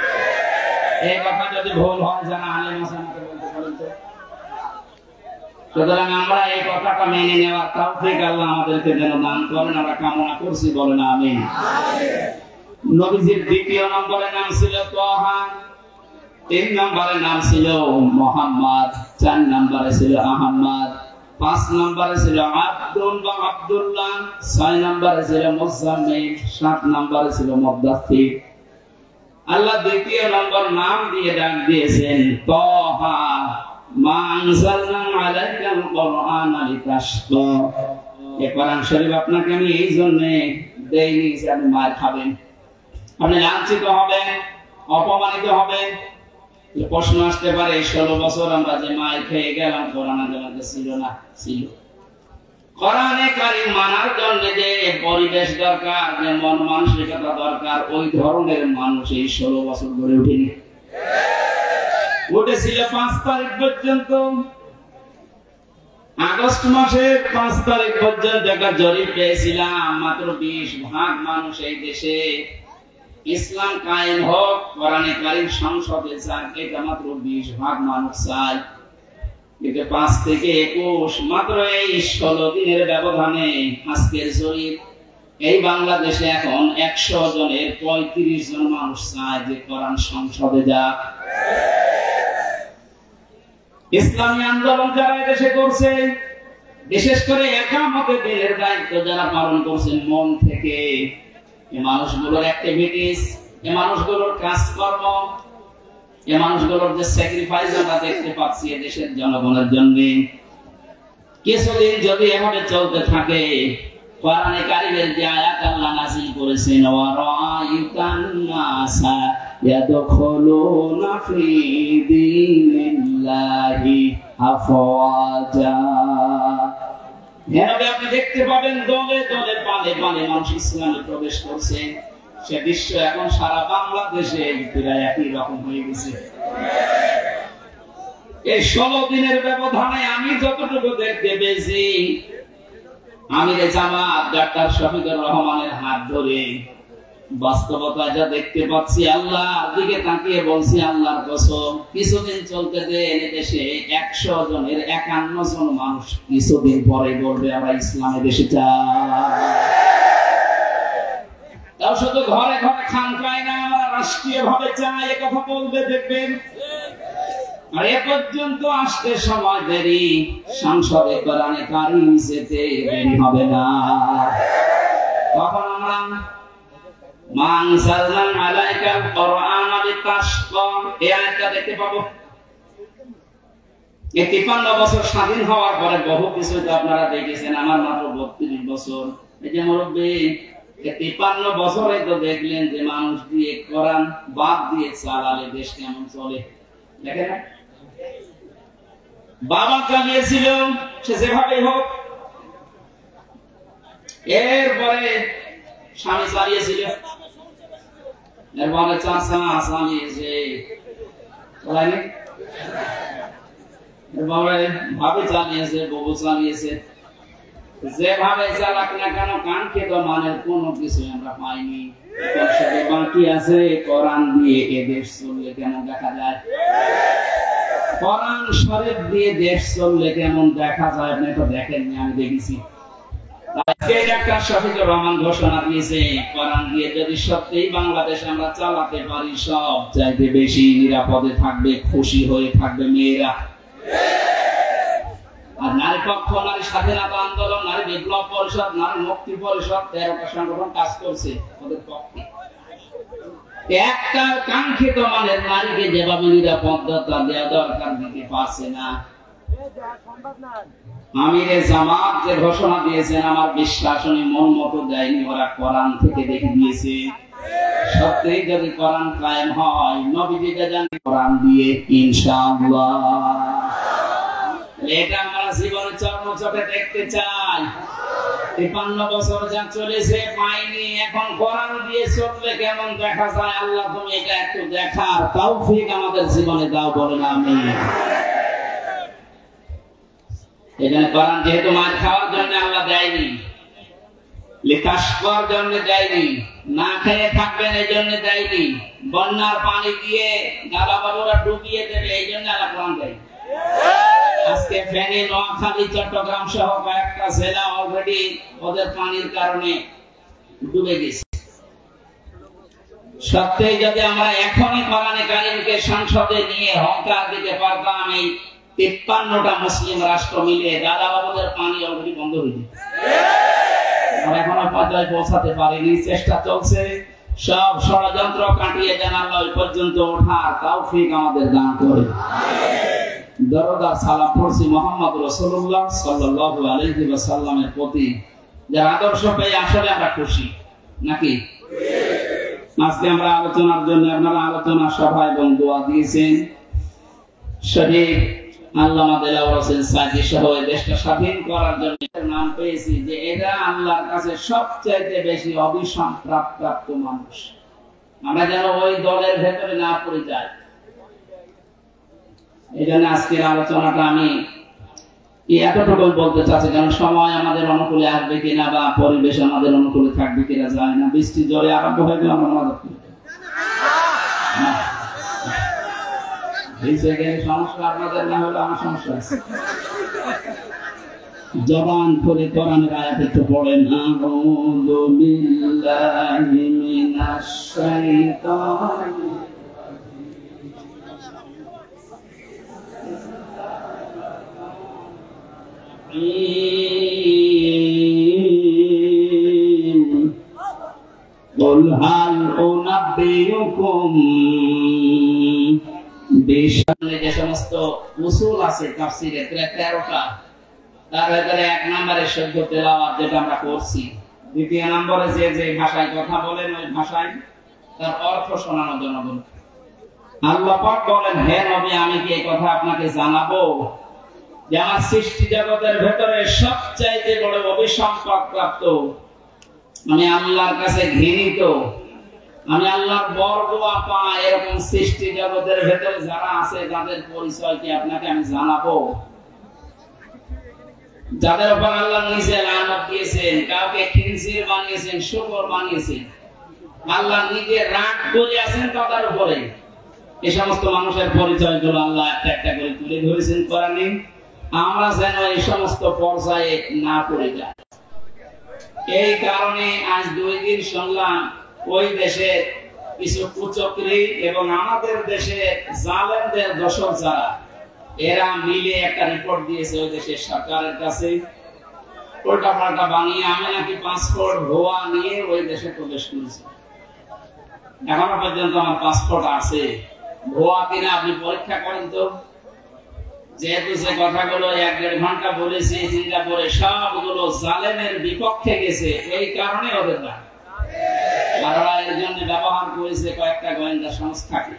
এই কথা যদি ভুল হয়, যারা আলেম আছেন আমাকে বলতে পারেন তো। সুতরাং আমরা এই কথাটা মেনে নেওয়ার তৌফিক আল্লাহ আমাদেরকে যেন দান করেন, আমরা কামনা করছি, বলেন আমিন। নবীজির দ্বিতীয় নম্বরের নাম ছিল তাহা, তিন নম্বরের নাম ছিল মুহাম্মদ, চার নম্বরে ছিল আহমদ, পাঁচ নম্বরে ছিল আব্দুল বা আব্দুল্লাহ, ছয় নম্বরে ছিল মুজাম্মিল, সাত নম্বরে ছিল মুদাথ্থির। আল্লাহ দ্বিতীয় নম্বর নাম দিয়ে ডাক দিয়েছেন তাহা, মা আনজালনা আলাইকাল কুরআনা লিতাশকা। এই কোরআন শরীফ আপনাকে আমি এই জন্য দেইনি যে আপনি মার খাবেন, আপনি লাঞ্ছিত হবেন, অপমানিত হবেন। প্রশ্ন আসতে পারে ষোলো বছর আমরা যে মার খেয়ে গেলাম, কোরআন আমাদের ছিল না? ছিল। কোরআনে কারীম মানার জন্য যে পরিবেশ দরকার, যে মন মানসিকতা দরকার, ওই ধরনের মানুষ এই ষোলো বছর ধরে উঠেনি। উঠেছিল পাঁচ তারিখ পর্যন্ত, আগস্ট মাসের পাঁচ তারিখ পর্যন্ত একটা জরিপ পেয়েছিলাম, মাত্র বিশ ভাগ মানুষ এই দেশে ইসলাম কায়েম হোক, কোরআনে কারীম সংসদে চায়, এটা মাত্র বিশ ভাগ মানুষ চায়। কিন্তু পাঁচ থেকে একুশ, মাত্র এই ষোলো দিনের ব্যবধানে আজকের জরিপ, এই বাংলাদেশে এখন একশো জনের পঁয়ত্রিশ জন মানুষ চায় যে কোরআন সংসদে যাক। ইসলামী আন্দোলন যারা এদেশে করছে, বিশেষ করে একামতের দিনের দায়িত্ব যারা পালন করছেন মন থেকে, এই মানুষগুলোর অ্যাক্টিভিটিস, এই মানুষগুলোর কাজকর্ম, এই মানুষগুলোর যে স্যাক্রিফাইস আমরা দেখতে পাচ্ছি দেশের জনগণের জন্য, কিছুদিন যদি এভাবে চলতে থাকে, কোরআনে কারীমের যে আয়াত আল্লাহ নাযিল করেছেন, ওয়া রাআইতান নাসা ইয়াদখুলুনা ফি দীনিল্লাহি আফওয়াজা, এভাবে আপনি দেখতে পাবেন দলে দলে পালে পালে মানুষ ইসলামে প্রবেশ করছে। সে দৃশ্য এখন সারা বাংলাদেশে প্রায় একই রকম হয়ে গেছে। এই ষোলো দিনের ব্যবধানে আমি যতটুকু দেখতে পেয়েছি, আমিরে জামাত ডাক্তার শফিকুর রহমানের হাত ধরে বাস্তবতা যা দেখতে পাচ্ছি, আল্লাহ দিকে তাকিয়ে বলছি আল্লাহর কসম, কিছুদিন চলতে দেন, দেশে একশো জনের একান্ন জন মানুষ কিছুদিন পরে বলবে আমরা ইসলামে দেশে চাই। তাও শুধু ঘরে ঘরে খানকায় না, আমরা রাষ্ট্রীয় ভাবে চাই, এ কথা বলবে, দেখবেন। আর এ পর্যন্ত আসতে সময় দেরি, সংসদে কোরআনে কারীম যেতে দেরি হবে না। তখন আমরা মা আনজালনা আলাইকাল কুরআনা লিতাশকা, এই আয়াতটা দেখতে পাবো। এই তিপ্পান্ন বছর স্বাধীন হওয়ার পরে বহু কিছু তো আপনারা দেখেছেন, আমার মাত্র বত্রিশ বছর। এই যে মুরব্বী, এই তিপ্পান্ন বছরে তো দেখলেন যে মানুষ দিয়ে কোরআন বাদ দিয়ে চালালে দেশ কেমন চলে, দেখেন না? বাবা চালিয়েছিল, সে যেভাবেই হোক, এরপরে স্বামী চালিয়েছিল, এরপরে চাচা চালিয়েছে, চালায়নি, এরপরে ভাবি চালিয়েছে, বউ চালিয়েছে। যেভাবে চালাক না কেন, কাঙ্ক্ষিত মানের কোনো কিছু আমরা পাইনি। বাকি আছে কোরআন দিয়ে এ দেশ চললে কেমন দেখা যায়, কোরআন শরীফ দিয়ে দেশ চললে কেমন দেখা যায়, আপনি তো দেখেননি, আমি দেখেছি। ডাক্তার শফিকুর রহমান ঘোষণা দিয়েছে, কোরআন দিয়ে যদি সত্যিই বাংলাদেশে আমরা চালাতে পারি, সব চাইতে বেশি নিরাপদে থাকবে, খুশি হয়ে থাকবে মেয়েরা। আর নারী পক্ষ, নারী স্বাধীনতা আন্দোলন, নারী বিপ্লব পরিষদ, নারী মুক্তি পরিষদ, তেরোটা সংগঠন কাজ করছে ওদের পক্ষে। একটা কাঙ্ক্ষিত মানের নারীকে যেভাবে নিরাপত্তা দেওয়া দরকার দিতে পারছে না। আমিরে জামাত যে ঘোষণা দিয়েছেন, আমার বিশ্বাস উনি মন মতো দেয়নি, ওরা কোরআন থেকে দেখে দিয়েছে। সত্যিই যদি কোরআন কায়েম হয়, নবীজি জানেন কোরআন দিয়ে ইনশাআল্লাহ, এটা আমরা জীবনে চর্মচোখে দেখতে চাই। তিপ্পান্ন বছর যা চলেছে পাইনি, এখন কোরআন দিয়ে চললে কেমন দেখা যায়, আল্লাহ তুমি এটা একটু দেখার তৌফিক আমাদের জীবনে দাও, বলেন আমিন। এখানে কোরআন যেহেতু মার খাওয়ার জন্য আল্লাহ দেয়নি, লিতাশকার জন্য দেয়নি, না খেয়ে থাকবেন এই জন্য দেয়নি, বন্যার পানি দিয়ে গালা বাবুরা ডুবিয়ে দেবে এই জন্য আল্লাহ কোরআন দেয়নি। আজকে ফেনী, নোয়াখালী, চট্টগ্রাম সহ কয়েকটা জেলা অলরেডি ওদের পানির কারণে ডুবে গেছে। সত্যি যদি আমরা এখনই কোরআনে কারীমকে সংসদে নিয়ে হংকার দিতে পারতাম, এই তিপ্পান্নটা মুসলিম রাষ্ট্র মিলে দাদা বাবুদের পানি অলরেডি বন্ধ হয়ে যেত। আমরা এখনো পর্যায়ে পৌঁছাতে পারিনি, চেষ্টা চলছে। সব ষড়যন্ত্র কাটিয়ে যেন আল্লাহ ওই পর্যন্ত ওঠার তৌফিক আমাদের দান করে। দরুদ আর সালাম পড়ছি মুহাম্মদ রাসূলুল্লাহ সাল্লাল্লাহু আলাইহি ওয়াসাল্লামের প্রতি, যার আদর্শ পেয়ে আসলে আমরা খুশি নাকি? আজকে আমরা আলোচনার জন্য আপনারা আলোচনা সভা এবং দোয়া দিয়েছেন। শহীদ আল্লামা দেলাওয়ার হোসেন সাইদি সহ এই দেশটা স্বাধীন করার জন্য নাম পেয়েছি যে এরা আল্লাহর কাছে সবচাইতে বেশি অভিসম্প্রাপ্ত মানুষ। আমরা যেন ওই দলের ভেতরে না পড়ে যাই। এই জন্য আজকের আলোচনাটা আমি এতটুকু বলতে চাচ্ছি, কারণ সময় আমাদের অনুকূলে আসবে কিনা বা পরিবেশ আমাদের অনুকূলে থাকবে কিনা যায় না। বৃষ্টি জোরে আরম্ভ হয়ে গেলে আমরা মদত করি সমস্যা আপনাদের না হলে আমার সমস্যা আছে। জবান করে কোরআনের আয়াত একটু পড়েন। আউযু বিল্লাহি মিনাশ শাইতানির قل هل أنبئكم بشر যে সমস্ত উসুল আছে তাফসীরে তেরোটা, তার ভিতরে এক নম্বরে শুদ্ধ তেলাওয়াত যেটা আমরা করছি, দ্বিতীয় নম্বরে যে যে ভাষায় কথা বলেন ওই ভাষায় তার অর্থ শোনানোর জন্য বলুন। আল্লাহ পাক বলেন, হে নবী আমি কি এই কথা আপনাকে জানাবো যে আমার সৃষ্টি জগতের ভেতরে সবচাইতে বড় অভিসম্পদ প্রাপ্ত, আমি আল্লাহর কাছে ঘৃণিত, আমি আল্লাহর বরদোয়া পাই এরকম সৃষ্টি জগতের ভেতরে যারা আছে তাদের পরিচয় কি আপনাকে আমি জানাবো? যাদের উপর আল্লাহ নিজে লানত দিয়েছেন, কাউকে খিনজির বানিয়েছেন, শুকর বানিয়েছেন, আল্লাহ নিজে রাগ করে আছেন তাদের উপরে, এই সমস্ত মানুষের পরিচয় গুলো আল্লাহ একটা একটা করে তুলে ধরেছেন কোরআনে। আমরা যেন এই সমস্ত পর্যায়ে না পড়ে যাই। এই কারণে আজ দুই দিন শুনলাম ওই দেশের কিছু কুচক্রী এবং আমাদের দেশে জালেমদের দোসর যারা, এরা মিলে একটা রিপোর্ট দিয়েছে ওই দেশের সরকারের কাছে, উল্টা পাল্টা বানিয়ে আমি নাকি পাসপোর্ট ভুয়া নিয়ে ওই দেশে প্রবেশ করেছি। এখনো পর্যন্ত আমার পাসপোর্ট আছে, ভুয়া কিনা আপনি পরীক্ষা করেন তো। যেহেতু যে কথাগুলো এক দেড় ঘন্টা বলেছি সিঙ্গাপুরে, সবগুলো জালেমের বিপক্ষে গেছে, এই কারণে ওদের না, তারা এর জন্য ব্যবহার করেছে কয়েকটা গোয়েন্দা সংস্থাকে।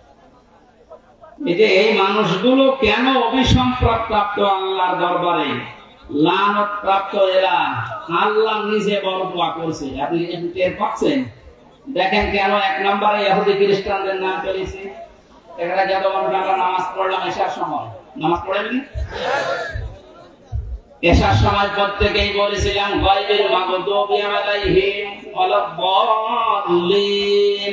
এই মানুষগুলো কেন অভিসম্প্রাপ্ত আল্লাহর দরবারে লানত প্রাপ্ত, এরা আল্লাহ নিজে বরদোয়া করছে। আপনি টের পাচ্ছেন? দেখেন কেন এক নম্বরে ইহুদি খ্রিস্টানদের নাম চলেছে। এখানে যত আমরা নামাজ পড়লাম এশার সময়, নামাজ পড়েননি? এশার সময় প্রত্যেকেই বলেছিলাম গায়বিল মাগদুবি আলাইহিম ওয়ালাদ-দাল্লিন,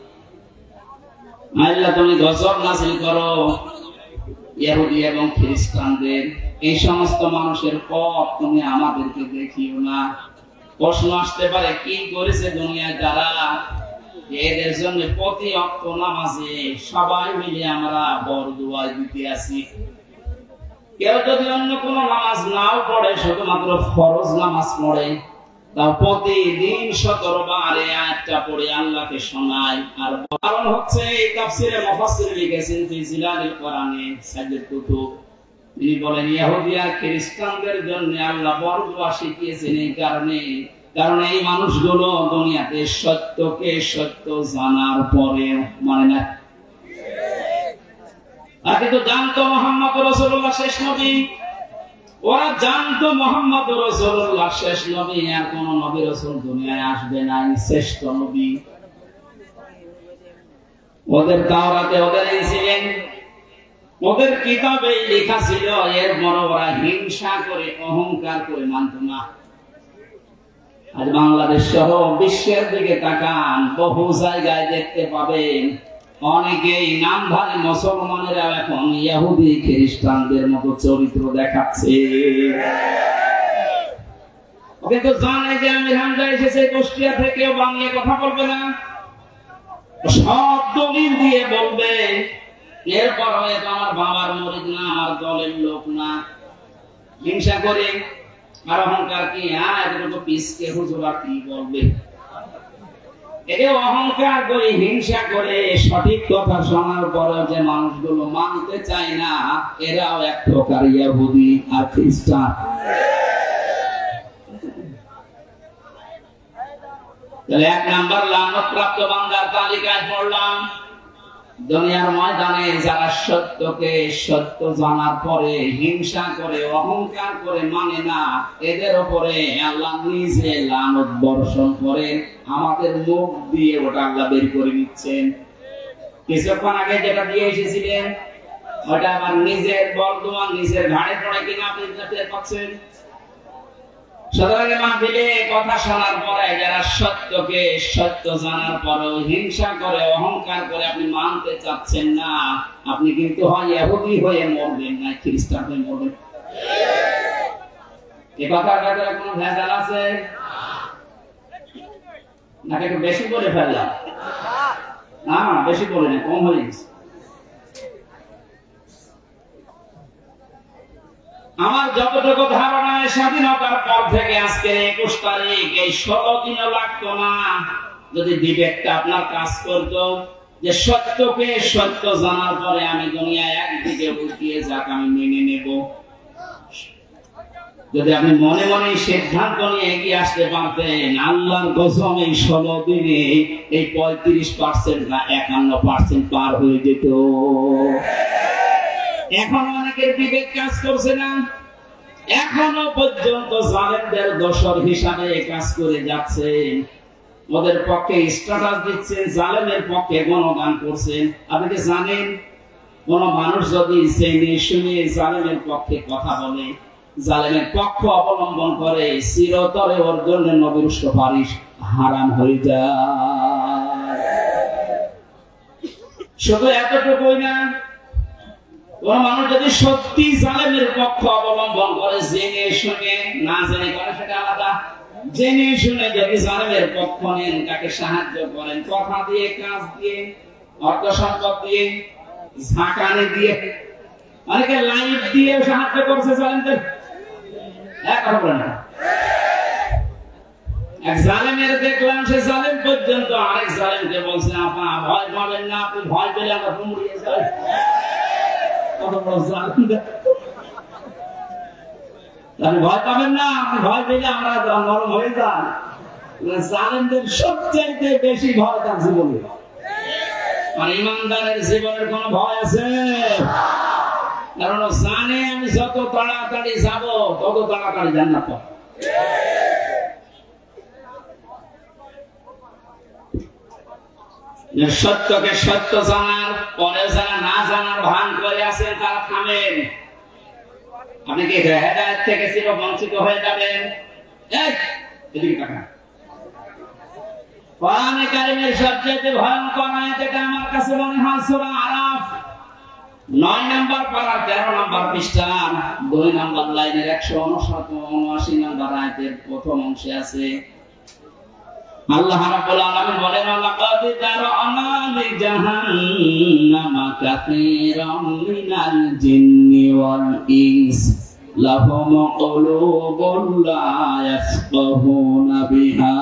আল্লাহ তুমি গজব নাযিল করো ইহুদি এবং খ্রিস্টানদের, এই সমস্ত মানুষের পথ তুমি আমাদেরকে দেখিও না। প্রশ্ন আসতে পারে কি করেছে দুনিয়ায় যারা, এদের জন্য প্রতি ওয়াক্ত নামাজে সবাই মিলে আমরা বরদোয়া দিতে আসি। কেউ যদি অন্য কোন নামাজ নাও পড়ে, শুধুমাত্র ফরজ নামাজ পড়ে, তাও প্রতিদিন সতেরো বার এই আয়াতটা পড়ে আল্লাহকে শোনায়। আর কারণ হচ্ছে এই তাফসীরে মুফাসসির লিখেছেন ফি জিলালিল কোরআনে সাইয়্যিদ কুতুব, তিনি বলেন ইহুদি আর খ্রিস্টানদের জন্য আল্লাহ বরদোয়া শিখিয়েছেন এই কারণে, কারণ এই মানুষগুলো দুনিয়াতে সত্যকে সত্য জানার পরে মানে না। আর কিন্তু জানতো মুহাম্মদ রাসূলুল্লাহ শেষ নবী, ওরা জানতো মুহাম্মদ রাসূলুল্লাহ শেষ নবী, আর কোন নবী রাসূল দুনিয়ায় আসবে না, শ্রেষ্ঠ নবী। ওদের তাওরাতে ওদের ছিলেন, ওদের কিতাবে লেখা ছিল, এর বড় ওরা হিংসা করে অহংকার করে মানত না। আজ বাংলাদেশ সহ বিশ্বের দিকে তাকান, বহু জায়গায় দেখতে পাবেন অনেকেই নামধারী মুসলমানেরা এখন ইহুদি খ্রিস্টানদের মতো চরিত্র দেখাচ্ছে। ওকে তো জানে যে আমির হামজা এসেছে কুষ্টিয়া থেকে, বাংলা কথা বলবে না, সব দলিল দিয়ে বলবে। এরপর হয়তো আমার বাবার মরিদ না, আমার দলের লোক না, হিংসা করে আর অহংকার কি, হ্যাঁ এতটুকু পিসকে হুজুরা কি বলবে। একে অহংকার করে হিংসা করে সঠিক কথা শোনার পরে যে মানুষগুলো মানতে চায় না, এরাও এক প্রকার ইহুদি আর খ্রিস্টান। তাহলে এক নাম্বার লানত প্রাপ্ত বান্দার তালিকায় পড়লাম, দুনিয়ার ময়দানে যারা সত্যকে সত্য জানার পরে হিংসা করে অহংকার করে মানে না, এদের উপরে আল্লাহ নিজে লানত বর্ষণ করেন। আমাদের মুখ দিয়ে ওটা আল্লাহ বের করে নিচ্ছেন। কিছুক্ষণ আগে যেটা দিয়ে এসেছিলেন ওটা আবার নিজের বর্তমান নিজের ঘাড়ে পড়ে কিনা আপনি টের পাচ্ছেন। সুতরাং মাহফিলে কথা শোনার পরে যারা সত্যকে সত্য জানার পরেও হিংসা করে অহংকার করে আপনি মানতে চাচ্ছেন না, আপনি কিন্তু হয় ইহুদি হয়ে মরবেন না খ্রিস্টান হয়ে মরবেন। এই কথার ভেতরে কোনো ভেজাল আছে নাকি একটু বেশি করে ফেললাম? না বেশি করে না, কম হয়ে গেছে। আমার যতটুকু ধারণা স্বাধীনতার পর থেকে আজকে একুশ তারিখ এই ষোলো দিনও লাগতো না যদি বিবেকটা আপনার কাজ করতো যে সত্যকে সত্য জানার পরে আমি দুনিয়ায় একদিকে উঠিয়ে যাক আমি মেনে নেব। যদি আপনি মনে মনে সিদ্ধান্ত নিয়ে এগিয়ে আসতে পারতেন, আল্লাহর কসম এই ষোলো দিনে এই পঁয়ত্রিশ পার্সেন্ট না একান্ন পার্সেন্ট পার হয়ে যেত। এখন অনেকের বিবেক কাজ করছে না, এখনো পর্যন্ত জালেমদের দোসর হিসাবে কাজ করে যাচ্ছেন। ওদের পক্ষে স্ট্যাটাস দিচ্ছেন, জালেমের পক্ষে গণগান করছেন। আপনি কি জানেন কোন মানুষ যদি জেনে শুনে জালেমের পক্ষে কথা বলে, জালেমের পক্ষ অবলম্বন করে, চিরতরে ওর জন্য নবীর সুপারিশ হারাম হয়ে যায়। শুধু এতটুকুই না, কোন মানুষ যদি সত্যি জালেমের পক্ষ অবলম্বন করে, জেনে শুনে, না জেনে করে সেটা আলাদা, জেনে শুনে যদি জালেমের পক্ষ নেন, তাকে সাহায্য করেন কথা দিয়ে, কাজ দিয়ে, অর্থ সম্পদ দিয়ে, ঝাঁকানি দিয়ে, অনেকে লাইফ দিয়ে সাহায্য করছে জালেমদের। এক জালেমের দেখলাম সে জালেম পর্যন্ত আরেক জালেমকে বলছে আপা ভয় পাবেন না, আপনি ভয় পেলে আমরা মরিয়ে যাই। ভয় পাবেন না, আপনি ভয় পেলে আমরা নরম হয়ে যান। জালেমদের সবচেয়ে বেশি ভয় তার জীবনে। আর ইমানদারের জীবনের কোন ভয় আছে? কারণ জানে আমি যত তাড়াতাড়ি যাব তত তাড়াতাড়ি জান্নাত পাবো। সত্যকে সত্য জানার পরে যারা না জানার ভান করে আছেন তারা থামেন। আপনি কি হেদায়েত থেকে চির বঞ্চিত হয়ে যাবেন? এদিকে তাকান। কোরআনে কারীমের সবচেয়ে ভয়ঙ্কর আয়াত যেটা আমার কাছে মনে হয় সূরা আরাফ নয় নম্বর পারা তেরো নম্বর পৃষ্ঠা দুই নম্বর লাইনের একশো উনআশি নম্বর আয়াতের প্রথম অংশে আছে। আল্লাহ রাব্বুল আলামিন বলেন লাকাদ জারা'না লি জাহান্নামা কাসীরাম মিনাল জিন্নি ওয়াল ইনস লাহুম কুলুবুন লা ইয়াফকাহুনা বিহা।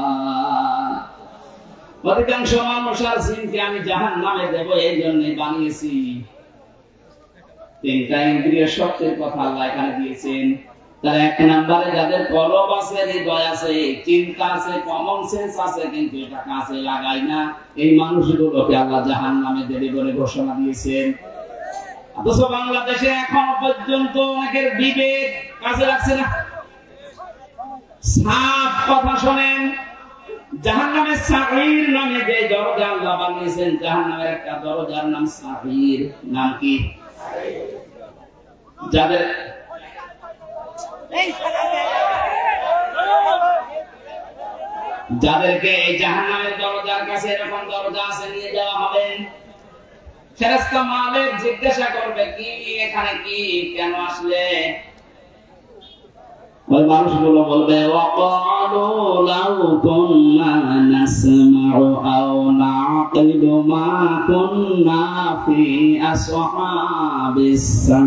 অধিকাংশ মানুষ আর জিনকে আমি জাহান্নামে দেব এই জন্য বানিয়েছি। তিনটা ইন্দ্রিয় শক্তির কথা আল্লাহ এখানে দিয়েছেন। তার এক নম্বরে যাদের কলব আছে, হৃদয় আছে, চিন্তা আছে, কমন সেন্স আছে, কিন্তু এটা কাজে লাগায় না, এই মানুষগুলোকে আল্লাহ জাহান্নামে দেবে বলে ঘোষণা দিয়েছেন। অথচ বাংলাদেশে এখনো পর্যন্ত অনেকের বিবেক কাজে লাগছে না। সাফ কথা শোনেন, জাহান্নামের সাঈর নামে যে দরজা আল্লাহ বানিয়েছেন, জাহান্নামের একটা দরজার নাম সাঈর। নাম কি? যাদের যাদেরকে এই জাহান্নামের দরজার কাছে এরকম দরজা আছে নিয়ে যাওয়া হবে, ফেরেশতা মালিক জিজ্ঞাসা করবে কি এখানে কি কেন আসলে? ওই মানুষগুলো বলবে ওয়াকালু লাউ কুন্না নাসমাউ আও নাকিলু মা কুন্না ফি আসহাবিস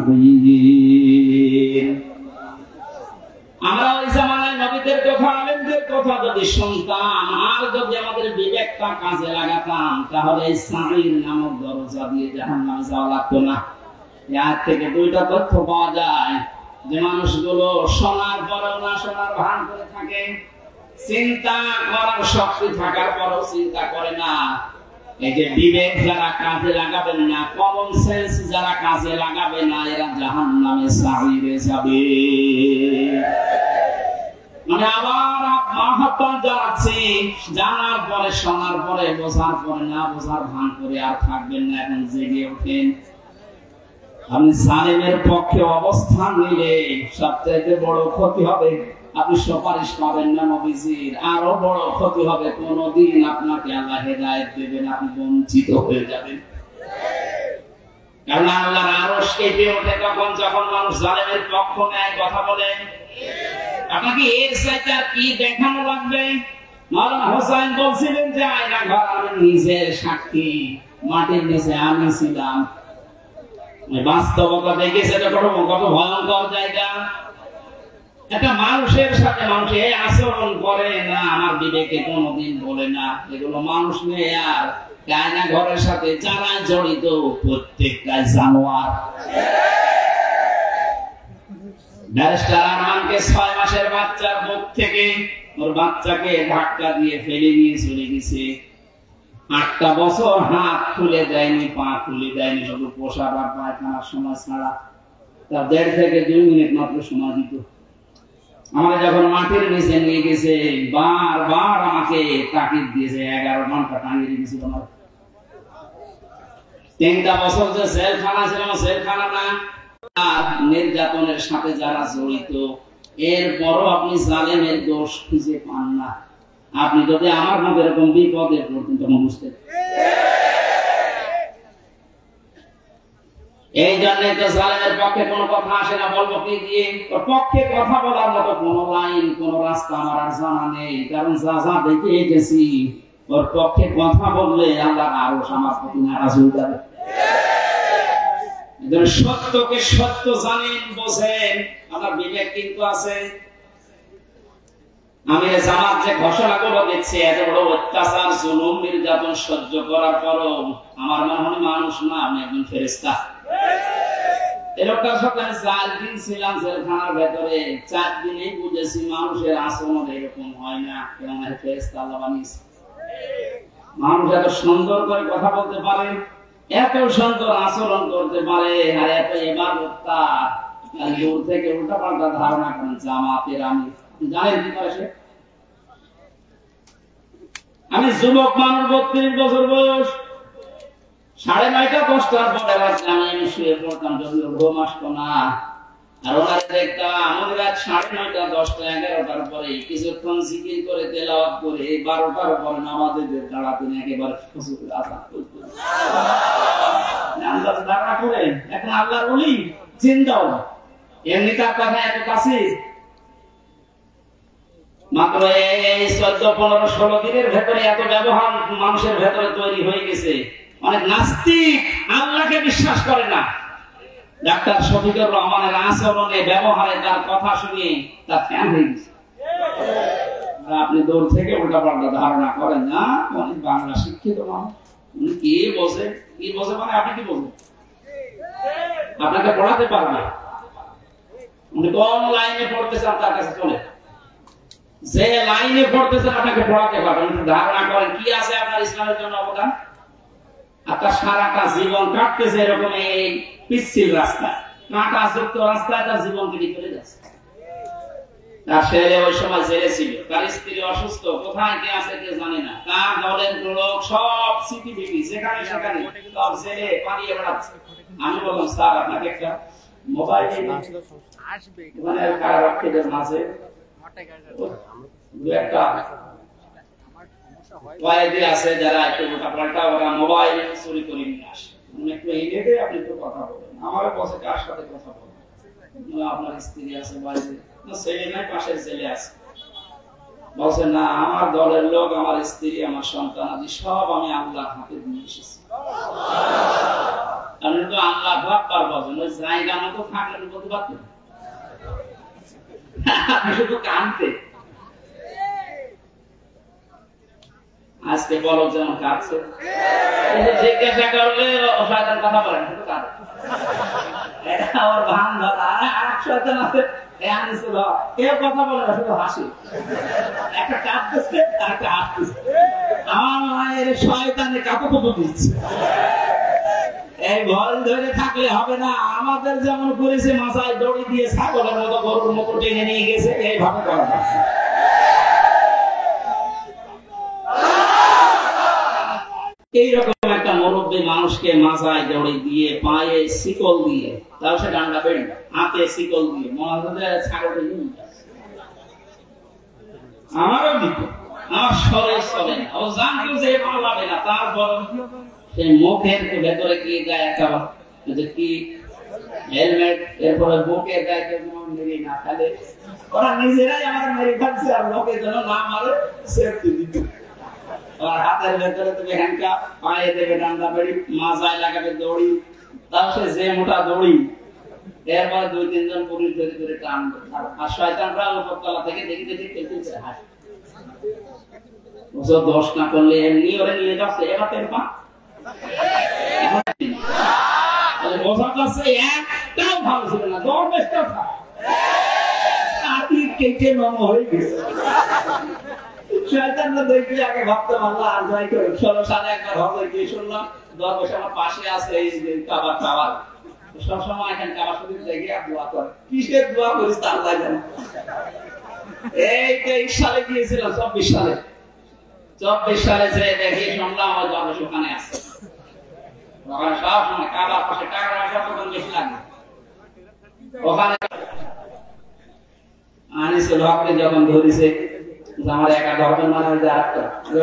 সাঈর। আমরা ওই জামানায় নবীদের কথা আলেমদের কথা যদি শুনতাম আর যদি আমাদের বিবেকটা কাজে লাগাতাম তাহলে এই সাঈর নামক দরজা দিয়ে জাহান্নামে যাওয়া লাগতো না। এর থেকে দুইটা তথ্য পাওয়া যায় যে মানুষগুলো শোনার পরেও না শোনার ভান করে থাকে, চিন্তা করার শক্তি থাকার পরেও চিন্তা করে না। এই যে বিবেক যারা কাজে লাগাবেন না, কমন সেন্স যারা কাজে লাগাবে না, এরা জাহান্নামে সাঈরে যাবে। মানে আবার আহ্বান জানাচ্ছি, জানার পরে শোনার পরে বোঝার পরে না বোঝার ভান করে আর থাকবেন না, এখন জেগে ওঠেন। আপনি জালেমের পক্ষে অবস্থান নিলে সবচেয়ে বড় ক্ষতি হবে আপনি সুপারিশ পাবেন না নবীজির, আরো বড় ক্ষতি হবে কোনদিন আপনাকে আল্লাহ হেদায়েত দেবেন, আপনি বঞ্চিত হয়ে যাবেন। কারণ আল্লাহর আরশ কেঁপে ওঠে তখন যখন মানুষ জালেমের পক্ষ নেয় কথা বলে। আপনাকে এর চাইতে আর কি দেখানো লাগবে? মাওলানা হোসেন বলছিলেন যে আয়না ঘর আমি নিজের সাক্ষী, মাটির নিচে আমি ছিলাম। বাস্তবতা দেখেছে কত ভয়ঙ্কর জায়গা। একটা মানুষের সাথে মানুষ এই আচরণ করে না, আমার বিবেকে কোনোদিন বলে না। এগুলো মানুষ নেই। আর আয়না ঘরের সাথে যারা জড়িত প্রত্যেকটা জানোয়ার। ব্যারিস্টার আরমানকে ছয় মাসের বাচ্চার বুক থেকে ওর বাচ্চাকে ধাক্কা দিয়ে ফেলে নিয়ে চলে গেছে। আটটা বছর হাত খুলে দেয়নি, পা খুলে দেয়নি, শুধু পোশাক আর পায়খানার সময় ছাড়া। তার দেড় থেকে দুই মিনিট মাত্র সময় দিত। আমাকে যখন মাটির নিচে নিয়ে গেছে বারবার আমাকে তাকিদ দিয়েছে, এগারো ঘন্টা টাঙিয়ে রেখেছিল। আমার তিনটা বছর যে জেলখানা ছিল, জেলখানা না, আর নির্যাতনের সাথে যারা জড়িত, এরপরও আপনি জালেমের দোষ খুঁজে পান না। আপনি যদি আমার মতো এরকম বিপদে পড়তেন তখন বুঝতেন। এই জন্যই তো জালেমের পক্ষে কোনো কথা আসে না। বলবো কি দিয়ে? ওর পক্ষে কথা বলার মতো কোন লাইন, কোন রাস্তা আমার আর জানা নেই। কারণ যা যা দেখে গেছি, ওর পক্ষে কথা বললে আল্লাহ আরো আমার প্রতি নারাজ হয়ে যাবে। সত্যকে সত্য জানেন, বোঝেন, আমার বিবেক কিন্তু আছে। আমি জামাত যে ঘোষণা করে দিচ্ছি, এত বড় অত্যাচার জুলুম নির্যাতন সহ্য করার পরও আমার মনে হয় মানুষ না, আমি একজন ফেরেশতা। এই লোকটার সাথে আমি চার দিন ছিলাম জেলখানার ভেতরে, চার দিনেই বুঝেছি মানুষের আচরণ এরকম হয় না। কেমন ফেরেশতা আল্লাহ বানিয়েছে। মানুষ এত সুন্দর করে কথা বলতে পারে, এত সুন্দর আচরণ করতে পারে, আর এত ইবাদতটা দূর থেকে উল্টা পাল্টা ধারণা করেন জামাতের। আমি জানেন কি করে? আমি যুবক মানুষ, বত্রিশ বছর বয়স, সাড়ে নয়টা দশটার পরে আমি শুয়ে পড়তাম, যদি ঘুম আসতো না। আর ওনারা দেখতাম আমাদের রাত সাড়ে নয়টা দশটা এগারোটার পরে কিছুক্ষণ জিকির করে তেলাওয়াত করে বারোটার পরে নামাজে দাঁড়াতেন একেবারে আন্দাজ দাঁড়া করে। এখন আল্লাহর ওলি চিন্তাও এমনি তার কথা এত কাছে। মাত্র এই চোদ্দ পনেরো ষোলো দিনের ভেতরে এত ব্যবহার মানুষের ভেতরে তৈরি হয়ে গেছে। অনেক নাস্তিক আল্লাহকে বিশ্বাস করে না। ডাক্তার শফিকুর রহমানের আচরণে ব্যবহারে তার কথা শুনে তার ফ্যান হয়ে গেছে। আপনি দূর থেকে উল্টা পাল্টা ধারণা করেন না, অনেক বাংলা শিক্ষিত মানুষ, উনি কি বোঝে? কি বোঝে মানে আপনি কি বোঝেন? আপনাকে পড়াতে পারবে। উনি কোন লাইনে পড়তেছেন তার কাছে চলে, যে লাইনে পড়তেছেন আপনাকে পড়াতে পারবেন। ধারণা করেন কি আছে আপনার ইসলামের জন্য অবদান। আপনার সারাটা জীবন কাটতেছে এরকম এই পিচ্ছিল রাস্তা, কাঁটা যুক্ত রাস্তায় তার জীবন কেটে চলে যাচ্ছে। তার ছেলে ওই সময় জেলে ছিল, তার স্ত্রী অসুস্থ, কোথায় কে আছে কে জানে না, তার দলের লোক সব সিটিভিটি যেখানে সেখানে সব জেলে পালিয়ে বেড়াচ্ছে। আমি বললাম স্যার আপনাকে একটা মোবাইল আসবে, মানে কারারক্ষীদের মাঝে দু একটা কয়েদি আছে যারা একটু মোটা পাল্টা, ওরা মোবাইল চুরি করে নিয়ে আসে। একটু এগিয়ে দিয়ে আপনি একটু কথা বলেন। আমার বসে কার সাথে কথা বলেন? আপনার স্ত্রী আছে বাইরে, না ছেলে নাই, পাশের ছেলে আছে। বলছে না, আমার দলের লোক, আমার স্ত্রী, আমার সন্তান আদি সব আমি আল্লাহর হাতে দিয়ে এসেছি। আপনি তো আল্লাহ আকবার বলেন, ওই জায়গা মতো থাকলে বলতে পারতেন, আপনি শুধু কানতে। আজকে বলো যেমন কাটছে, জিজ্ঞাসা করলে শয়তান কথা বলেন, শুধু কাঁদে। এটা আমার ভান ধরা, আর শয়তান আছে কেউ কথা বলে না, শুধু হাসি। একটা কাঁদতেছে আর একটা হাসতেছে। আমার মায়ের শয়তানে কাপড় দিচ্ছে। এই ভল ধরে থাকলে হবে না। আমাদের যেমন করেছে, মাথায় দড়ি দিয়ে ছাগলের মতো গরুর মতো টেনে নিয়ে গেছে, এইভাবে করা না। এইরকম একটা মুরব্বী মানুষকে মাথায় দড়ি দিয়ে, পায়ে শিকল দিয়ে, তাও সে ডান্ডা বেড়ে, হাতে শিকল দিয়ে মনে ছাগল আমারও দিত, আমার সরে সরে ও জানতো যে পালাবে না, তারপর সেই মুখের ভেতরে কি গায়ে একটা কি হেলমেট, এরপরে বুকের গায়ে মেরে না ফেলে, ওরা নিজেরাই আমার মেরে ফেলছে, আর লোকের জন্য না মারে সেফটি দিত। আর হাতের ভেতরে তুমি হ্যান্ডকাপ, পায়ে দেবে ডান্ডা বেড়ি, মাথায় লাগাবে দড়ি, তাও সে যে মোটা দড়ি। এরপরে দুই তিনজন পুলিশ ধরে ধরে টানবে, আর শয়তানরা উপরতলা থেকে দেখে দেখে খেলতে হাসে। ওসব দোষ না করলে এমনি ওরা নিয়ে যাচ্ছে, এবার তেল পা বোঝা যাচ্ছে একটাও ভালো ছিল না, দরবেশটা কেটে নম হয়ে গেছে। শয়তানরা দেখলে আগে ভাবতাম আল্লাহ আর যাই করে। ষোলো সালে একবার হজে গিয়ে শুনলাম দরবেশ আমার পাশে আছে, এই যে কাবার কাবার সবসময় এখানে কাবার শরীফ দেখে দোয়া করে। কিসের দোয়া করিস তা আল্লাহ জানে। এই তেইশ সালে গিয়েছিলাম, চব্বিশ সালে চব্বিশ সালে যে দেখি শুনলাম আমার দরবেশ ওখানে আছে। ওখানে সব সময় কাবার পাশে টাকা রাখা তখন বেশি লাগে। ওখানে আনিসুল হককে যখন ধরেছে, আমার একা ধর্মের মানে হচ্ছে আরেকটা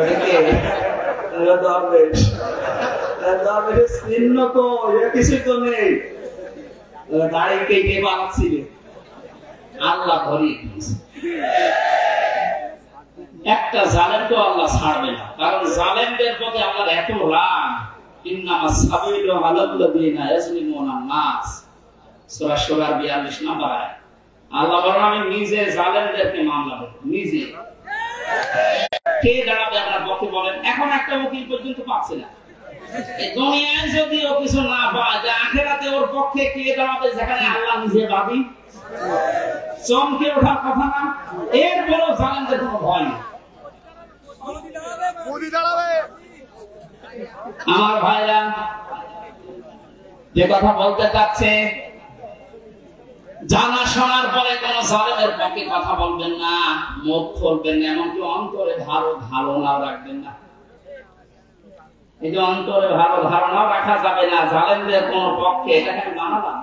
দরবেশ, দরবেশের চিহ্ন তো কিছু তো নেই, দাড়ি কেটে পালাচ্ছিল, আল্লাহ ধরিয়ে দিয়েছে। একটা জালেম তো আল্লাহ ছাড়বে না, কারণ জালেমদের প্রতি আল্লাহর এত রাগ। ইন্নামাস সাবিলু আলাল্লাযিনা ইয়াজলিমুনা নাস, সূরা শুরার বিয়াল্লিশ নম্বর আয়াত। আল্লাহ বলেন আমি নিজে জালেমদেরকে মামলা দেব, নিজে। কে দাঁড়াবে আপনার পক্ষে বলেন? এখন একটা উকিল পর্যন্ত পাচ্ছে না। এই দুনিয়ায় যদি ও কিছু না পায়, যে আখিরাতে ওর পক্ষে কে দাঁড়াবে, যেখানে আল্লাহ নিজে বাদী? চমকে ওঠার কথা না। এরপরেও জালেমদের কোনো ভয় নেই। আমার ভাইরা যে কথা বলতে চাচ্ছে, জানা শোনার পরে কোন জালেমের পক্ষে কথা বলবেন না, মুখ খুলবেন না, এমনকি অন্তরে ভালো ধারণাও রাখবেন না। এই যে অন্তরে ভালো ধারণাও রাখা যাবে না জালেমদের কোন পক্ষে, এটাকে আমি মানালাম।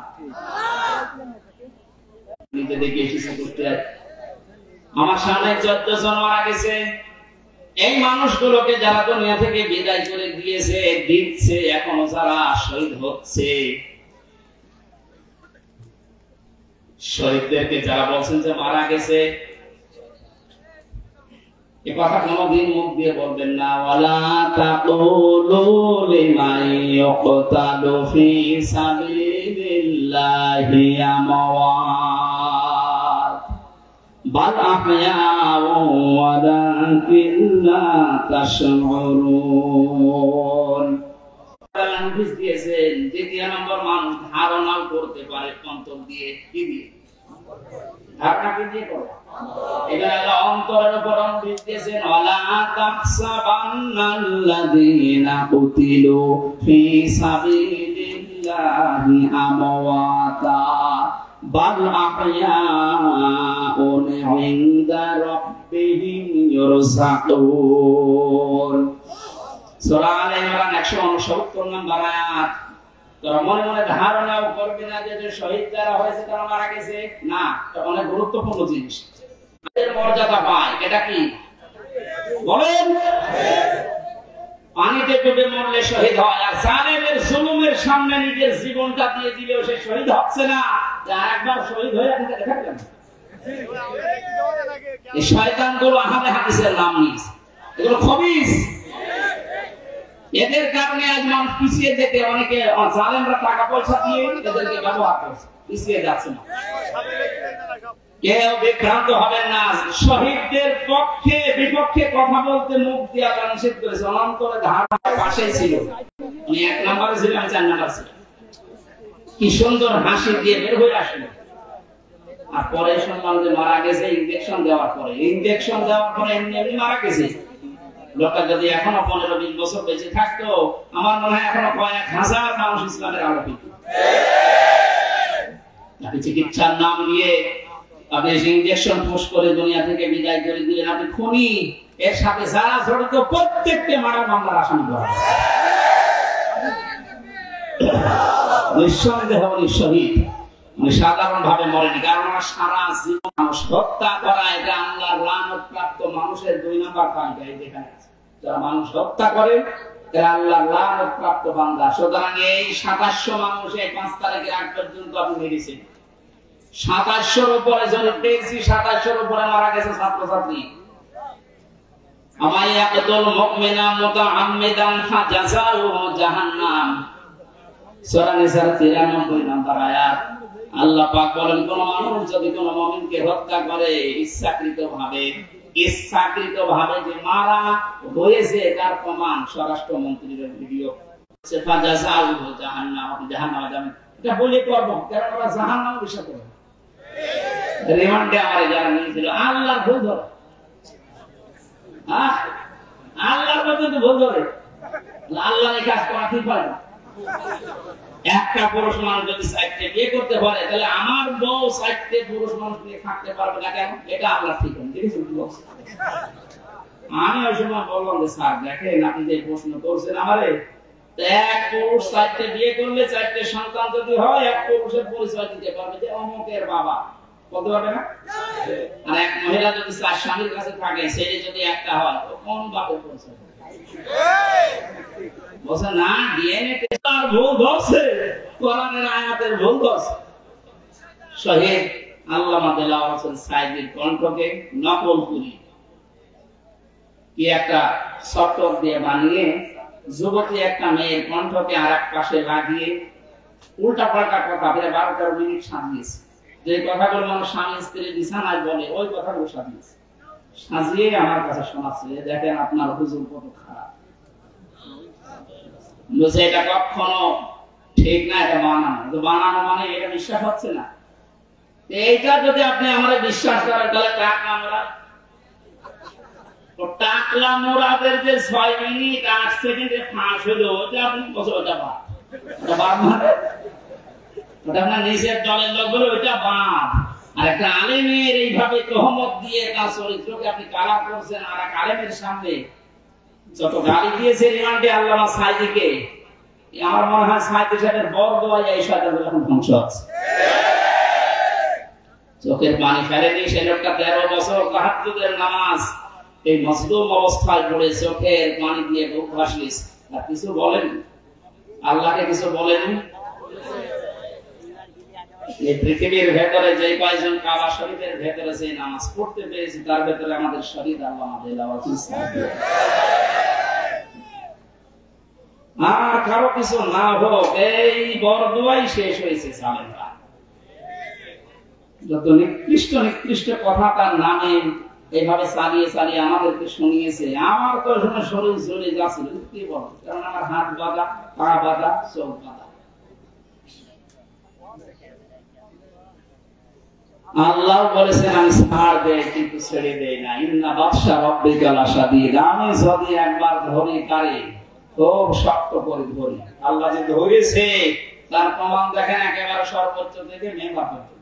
নিজে দেখে এসেছে করতে, আমার সামনে চোদ্দ জন মারা গেছে। এই মানুষগুলোকে যারা দুনিয়া থেকে বিদায় করে দিয়েছে, দিচ্ছে, এখনো যারা শহীদ হচ্ছে, শহীদদেরকে যারা বলছেন যে মারা গেছে, এ কথা কোনদিন মুখ দিয়ে বলবেন না। ওয়ালা তাকুলু লিমান ইউকতালু ফি সাবিলিল্লাহি আমওয়াত বাল আহয়াউ ওয়ালাকিন লা তাশউরুন। হাদিস দিয়েছেন দ্বিতীয় নম্বর মানুষ ধারণাও করতে পারে অন্তর দিয়ে, কি দিয়ে? ধারণা কি দিয়ে করে? এটা আল্লাহ অন্তরের উপর অমৃত দিয়েছেন। ওয়ালা তাহসাবান্নাল্লাযীনা কুতিলু ফি সাবিলিল্লাহি আমওয়াতা বাল আহয়াউন ইনদা রাব্বিহিম ইরযাকুন। সূরা আলে ইমরান একশো ঊনসত্তর নম্বর আয়াত। তোরা মনে মনে ধারণাও করবি না যে শহীদ যারা হয়েছে তারা মারা গেছে, না, এটা অনেক গুরুত্বপূর্ণ জিনিস। এর মর্যাদা পায়, এটা কি বলেন? পানিতে ডুবে মরলে শহীদ হয়, আর জালেমের জুলুমের সামনে নিজের জীবনটা দিয়ে দিলেও সে শহীদ হচ্ছে না। একবার শহীদ হয়ে আপনি দেখাবেন এই শয়তানগুলো আহলে হাদিসের নাম নিয়েছে, এগুলো খবিস। এদের কারণে আজ মানুষ পিছিয়ে যেতে, অনেকে জালেমরা টাকা পয়সা দিয়ে এদেরকে ব্যবহার করছে, পিছিয়ে যাচ্ছে না। কেউ বিভ্রান্ত হবেন না, শহীদদের পক্ষে বিপক্ষে কথা বলতে মুখ দিয়ে আল্লাহ নিষেধ করেছে। অনন্তরে ধারণা পাশেই ছিল, উনি এক নম্বরে ছিল, আমি চার নম্বর ছিল। কি সুন্দর হাসি দিয়ে বের হয়ে আসলো। আর পরে শুনলাম যে মারা গেছে ইনজেকশন দেওয়ার পরে। ইনজেকশন দেওয়ার পরে এমনি এমনি মারা গেছে। লোকটা যদি এখনো পনেরো বিশ বছর বেঁচে থাকতো, আমার মনে হয় এখনো কয়েক হাজার মানুষ ইসলামের আলো পেত। চিকিৎসার নাম দিয়ে আপনি ইনজেকশন পুশ করে দুনিয়া থেকে বিদায় করে দিলেন, আপনি খুনি। এর সাথে যারা জড়িত প্রত্যেককে মারা মামলার আসামি করা নিঃসন্দেহ উনি শহীদ। উনি সাধারণ ভাবে মরেনি, কারণ আমার সারা জীবন মানুষ হত্যা করা এটা আল্লাহর লানত প্রাপ্ত মানুষের দুই নম্বর তালিকা। এই যেখানে যারা মানুষ হত্যা করে তারা আল্লাহর লানত প্রাপ্ত বান্দা। সুতরাং এই সাতাশশো মানুষ এই পাঁচ তারিখের আগ পর্যন্ত আপনি মেরেছেন। সাতাশশোর উপরে জন পেয়েছি, সাতাশশোর উপরে মারা গেছে ছাত্রছাত্রী। আমায় ইয়াকতুল মুমিনা মুতাআম্মিদান ফাজাযাউহু জাহান্নাম, সূরা নিসার তিরানব্বই নম্বর আয়াত। আল্লাহ পাক বলেন, কোন মানুষ যদি কোন মুমিনকে হত্যা করে ইচ্ছাকৃতভাবে, ইচ্ছাকৃতভাবে যে মারা হয়েছে তার প্রমাণ স্বরাষ্ট্রমন্ত্রীর ভিডিও, ফাজাযাউহু জাহান্নাম, জাহান্নামে যাবেন। এটা বলে করব কারণ ওরা জাহান্নামে বিষয় করে রিমান্ডে আমারে যারা নিয়েছিল আল্লাহর ভুল ধরে, হ্যাঁ আল্লাহর পর্যন্ত ভুল ধরে। আল্লাহ এই কাজ করা ঠিক হয় না। একটা পুরুষ মানুষ যদি সাইডে বিয়ে করতে পারে, তাহলে আমার বউ সাইডে পুরুষ মানুষ নিয়ে থাকতে পারবে না কেন? এটা আল্লাহ ঠিক হয়। আমি ওই সময় বললাম যে স্যার দেখেন, আপনি যে প্রশ্ন করছেন আমারে, এক পুরুষ চারটে বিয়ে করলে চারটে সন্তান যদি হয়, এক পুরুষের পরিচয় দিতে পারবে যে অমুকের বাবা, বলতে পারবে না? আর এক মহিলা যদি তার স্বামীর কাছে থাকে, ছেলে যদি একটা হয়, তো কোন বাপের পরিচয়? বলছে না, ডিএনএ টেস্ট আর ভুল ধরছে, কোরআনের আয়াতের ভুল ধরছে। শহীদ আল্লামা দেলাওয়ার হোসেন সাইদির কণ্ঠকে নকল করি কি একটা সফটওয়্যার দিয়ে বানিয়ে যুবতী একটা মেয়ের কণ্ঠকে আর এক পাশে লাগিয়ে উল্টা পাল্টা কথা প্রায় বারো তেরো মিনিট সাজিয়েছে। যে কথাগুলো মানুষ স্বামী স্ত্রী বিছানায় বলে, ওই কথাগুলো সাজিয়েছে। সাজিয়ে আমার কাছে শোনাচ্ছে, দেখেন আপনার হুজুর কত খারাপ। বলছে এটা কখনো ঠিক না, এটা বানানো। বানানো মানে এটা বিশ্বাস হচ্ছে না। এইটা যদি আপনি আমার বিশ্বাস করেন, তাহলে টাকা আমরা টাকলা মোরাদের যে ছয় মিনিট আট সেকেন্ডে ফাঁস হলো, ওটা আপনি ওটা বাদ, ওটা বাদ মানে ওটা আপনার নিজের দলের লোক বলে ওইটা বাদ। আর একটা আলেমের এইভাবে তহমত দিয়ে তার চরিত্রকে আপনি কালার করছেন, আর এক আলেমের সামনে যত গালি দিয়েছে রিমান্ডে আল্লামা সাইদিকে, আমার মনে হয় সাইদি সাহেবের বড় দোয়া এই শয়তানগুলো এখন ধ্বংস হচ্ছে। চোখের পানি ফেলেনি সে লোকটা তেরো বছর তাহাজ্জুদের নামাজ এই মজলুম অবস্থায় পড়ে চোখের পানি দিয়ে বুক ভাসিয়েছ, আর কিছু বলেন, আল্লাহকে কিছু বলেন। এই পৃথিবীর ভেতরে যে কয়েকজন কাবা শরীফের ভেতরে যে নামাজ পড়তে পেরেছি, তার ভেতরে আমাদের শহীদ আল্লামা দেলাওয়ার হোসেন। আর কারো কিছু না হোক, এই বরদোয়াই শেষ হয়েছে। সালেমরা যত নিকৃষ্ট নিকৃষ্ট কথা তার নামে এইভাবে চালিয়ে চালিয়ে আমাদেরকে শুনিয়েছে, আমার তো শুনে শরীর চলে যাচ্ছিল। কি বল, কারণ আমার হাত বাঁধা, পা বাঁধা, চোখ বাঁধা। আল্লাহ বলেছেন আমি ছাড় দেয় কিন্তু ছেড়ে দেয় না। ইন্না বাদশা রব্বিকা লাশাদীদ, আমি যদি একবার ধরি কারে খুব শক্ত করে ধরি। আল্লাহ যে ধরেছে তার প্রমাণ দেখেন, একেবারে সর্বোচ্চ থেকে মেঘা পর্যন্ত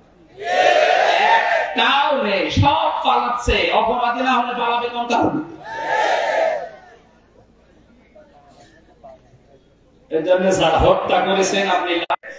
একটাও নেই, সব পালাচ্ছে। অপরাধী না হলে পালাবে কোন কারণে? এর জন্য যারা হত্যা করেছেন আপনি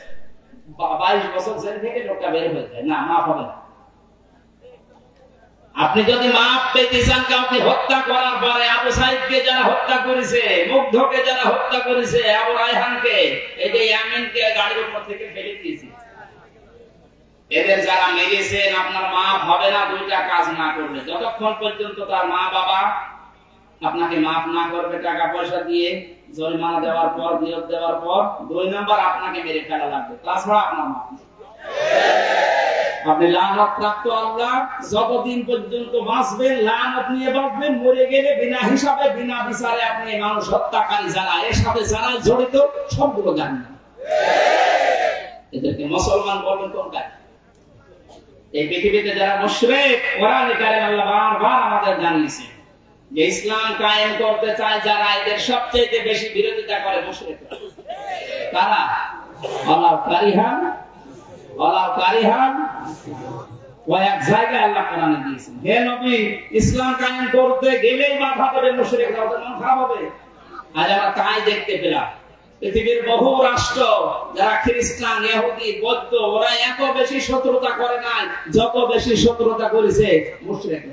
বাইশ বছর জেল থেকে লোকটা বের হয়ে যায় না, মাফ হবে না। আপনি যদি মাপ পেতে চান কাউকে হত্যা করার পরে, আবু সাইদকে যারা হত্যা করেছে, মুগ্ধকে যারা হত্যা করেছে, আবু রায়হানকে, এই যে ইয়ামিনকে গাড়ির উপর থেকে ফেলে দিয়েছে, এদের যারা মেরেছেন আপনার মাপ হবে না দুইটা কাজ না করলে। যতক্ষণ পর্যন্ত তার মা বাবা আপনাকে মাফ না করবে টাকা পয়সা দিয়ে, জরিমানা দেওয়ার পর, নিয়োগ দেওয়ার পর, দুই নাম্বার আপনাকে মেরে ফেলা লাগবে, তাছাড়া আপনার মাফ নেই। আপনি লানত প্রাপ্ত আল্লাহ, যতদিন পর্যন্ত বাঁচবেন লানত নিয়ে বাঁচবেন, মরে গেলে বিনা হিসাবে বিনা বিচারে আপনি মানুষ হত্যাকারী যারা এর সাথে যারা জড়িত সবগুলো জানেন। এদেরকে মুসলমান বলবেন কোনটা? এই পৃথিবীতে যারা মুশরিক, কোরআন কারীম আল্লাহ বারবার আমাদের জানিয়েছে যে ইসলাম কায়েম করতে চায় যারা, এদের সবচেয়ে বেশি বিরোধিতা করে মুশরিকরা। তারা আল্লাহ কারিহান আল্লাহ কারিহান কয়েক জায়গায় আল্লাহ কোরআনে দিয়েছেন, হে নবী ইসলাম কায়েম করতে গেলেই বাধা দেবে মুশরিকরা, ওদের মন খারাপ হবে। আজ আমরা তাই দেখতে পেলাম পৃথিবীর বহু রাষ্ট্র যারা খ্রিস্টান, ইহুদি, বৌদ্ধ, ওরা এত বেশি শত্রুতা করে নাই যত বেশি শত্রুতা করেছে মুশরিকরা।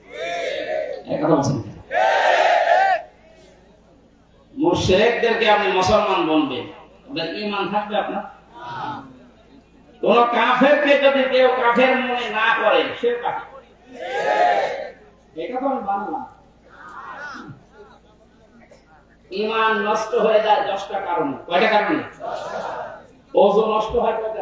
মুশরিকদেরকে আপনি মুসলমান বলবেন, আপনার ঈমান থাকবে? আপনার কোন কাফেরকে যদি কেউ কাফের মনে না করে সে কাফের। এটা তো আমি মানলাম। ঈমান নষ্ট হয়ে যায় দশটা কারণে। কয়টা কারণে? ওযু নষ্ট হয় কয়টা?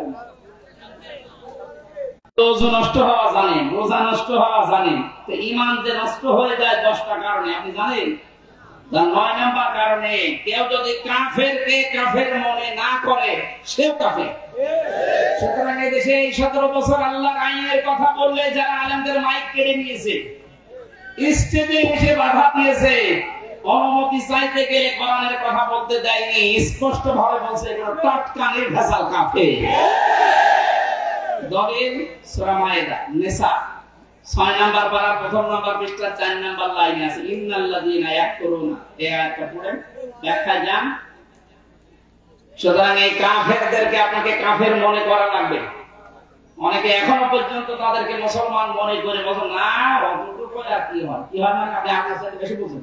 ওযু নষ্ট হওয়া জানেন, রোজা নষ্ট হওয়া জানেন, তো ঈমান যে নষ্ট হয়ে যায় দশটা কারণে আপনি জানেন? তার নয় নাম্বার কারণে কেউ যদি কাফেরকে কাফের মনে না করে সেও কাফের। সুতরাং এই দেশে এই সতেরো বছর আল্লাহর আইনের কথা বললে যারা আলেমদের মাইক কেড়ে নিয়েছে, স্টেজে এসে বাধা দিয়েছে, অনুমতি চাইতে গেলে কোরআনের কথা বলতে দেয়নি, স্পষ্ট ভাবে বলছে এগুলো টাটকা নির্ভেজাল কাফের। দলিল সূরা মায়েদা নিসা ছয় নাম্বার পারা প্রথম নাম্বার পৃষ্ঠা চার নাম্বার লাইনে আছে, ইন্নাল্লাযীনা ইয়াকফুরুনা। এই আয়াতটা পড়েন, ব্যাখ্যা জান। সুতরাং এই কাফেরদেরকে আপনাকে কাফের মনে করা লাগবে। অনেকে এখনো পর্যন্ত তাদেরকে মুসলমান মনে করে বলেন না, অতটুকু আর কি হয়, কি হয় না, আপনি আপনার সাথে বেশি বুঝেন।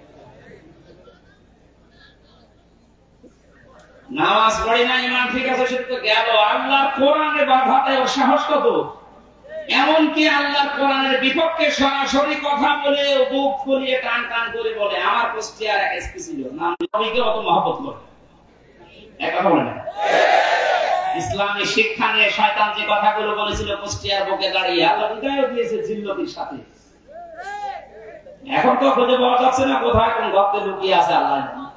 নামাজ পড়ি না, ঈমান ঠিক আছে, সেটা তো গেল। আল্লাহর কোরআনে বাধা দেওয়ার সাহস কত? এমনকি আল্লাহর কোরআনের বিপক্ষে সরাসরি কথা বলে বুক ফুলিয়ে টান টান করে বলে আমার কুষ্টিয়ার এক এসপি ছিল না, নবীকে অত মহব্বত করে। এক কথা বলে না, ইসলামী শিক্ষা নিয়ে শয়তান যে কথাগুলো বলেছিল কুষ্টিয়ার বুকে দাঁড়িয়ে, আল্লাহ বিদায় দিয়েছে জিল্লতির সাথে। এখন তো খুঁজে পাওয়া যাচ্ছে না কোথায় কোন গর্তে লুকিয়ে আছে আল্লাহ।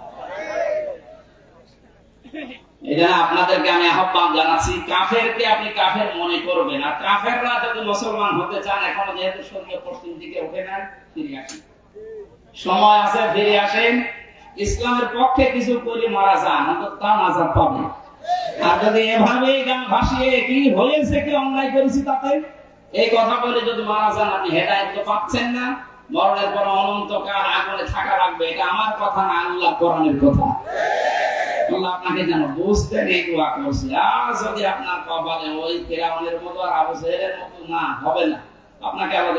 এজন্য আপনাদেরকে আমি আহ্বান জানাচ্ছি, কাফেরকে আপনি কাফের মনে করবেন। আর কাফেররা যদি মুসলমান হতে চান, এখনো যেহেতু সূর্য পশ্চিম দিকে ওঠে না, ফিরে আসেন, সময় আছে, ফিরে আসেন। ইসলামের পক্ষে কিছু করে মারা যান, অন্তত তা নাজাত পাবেন। আর যদি এভাবেই গান ভাসিয়ে কি হয়েছে, কি অন্যায় করেছি তাতে এই কথা বলে যদি মারা যান, আপনি হেদায়েত তো পাচ্ছেন না। মরণের পর অনন্তকাল আগুনে থাকা লাগবে, এটা আমার কথা না, আল্লাহ কোরআনের কথা। আল্লাহ আপনাকে যেন বুঝতেন এই দোয়া করছি। আর যদি আপনার কপালে ওই ফিরআউনের মতো আর আবু জেহেলের মতো না হবে না, আপনাকে আবার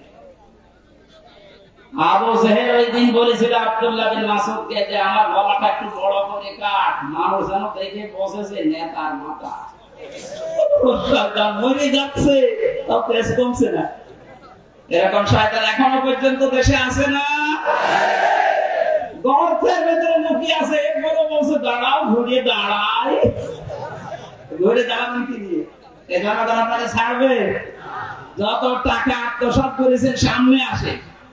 আবু জেহেল ওই দিন বলেছিল আব্দুল্লাহ বিন মাসউদকে যে আমার গলাটা একটু বড় করে কাট, মানুষ যেন দেখে বসেছে নেতার মাথা মরে যাচ্ছে, তাও প্রেস কমছে না। এরকম শয়তান এখনো পর্যন্ত দেশে আছে না? গর্তের ভেতরে লুকিয়ে আছে, একবারও বলছে দাঁড়াও, ঘুরিয়ে দাঁড়ায়, ঘুরে দাঁড়াবেন কি দিয়ে? এই জনগণ আপনাকে ছাড়বে? যত টাকা আত্মসাৎ করেছেন সামনে আসে।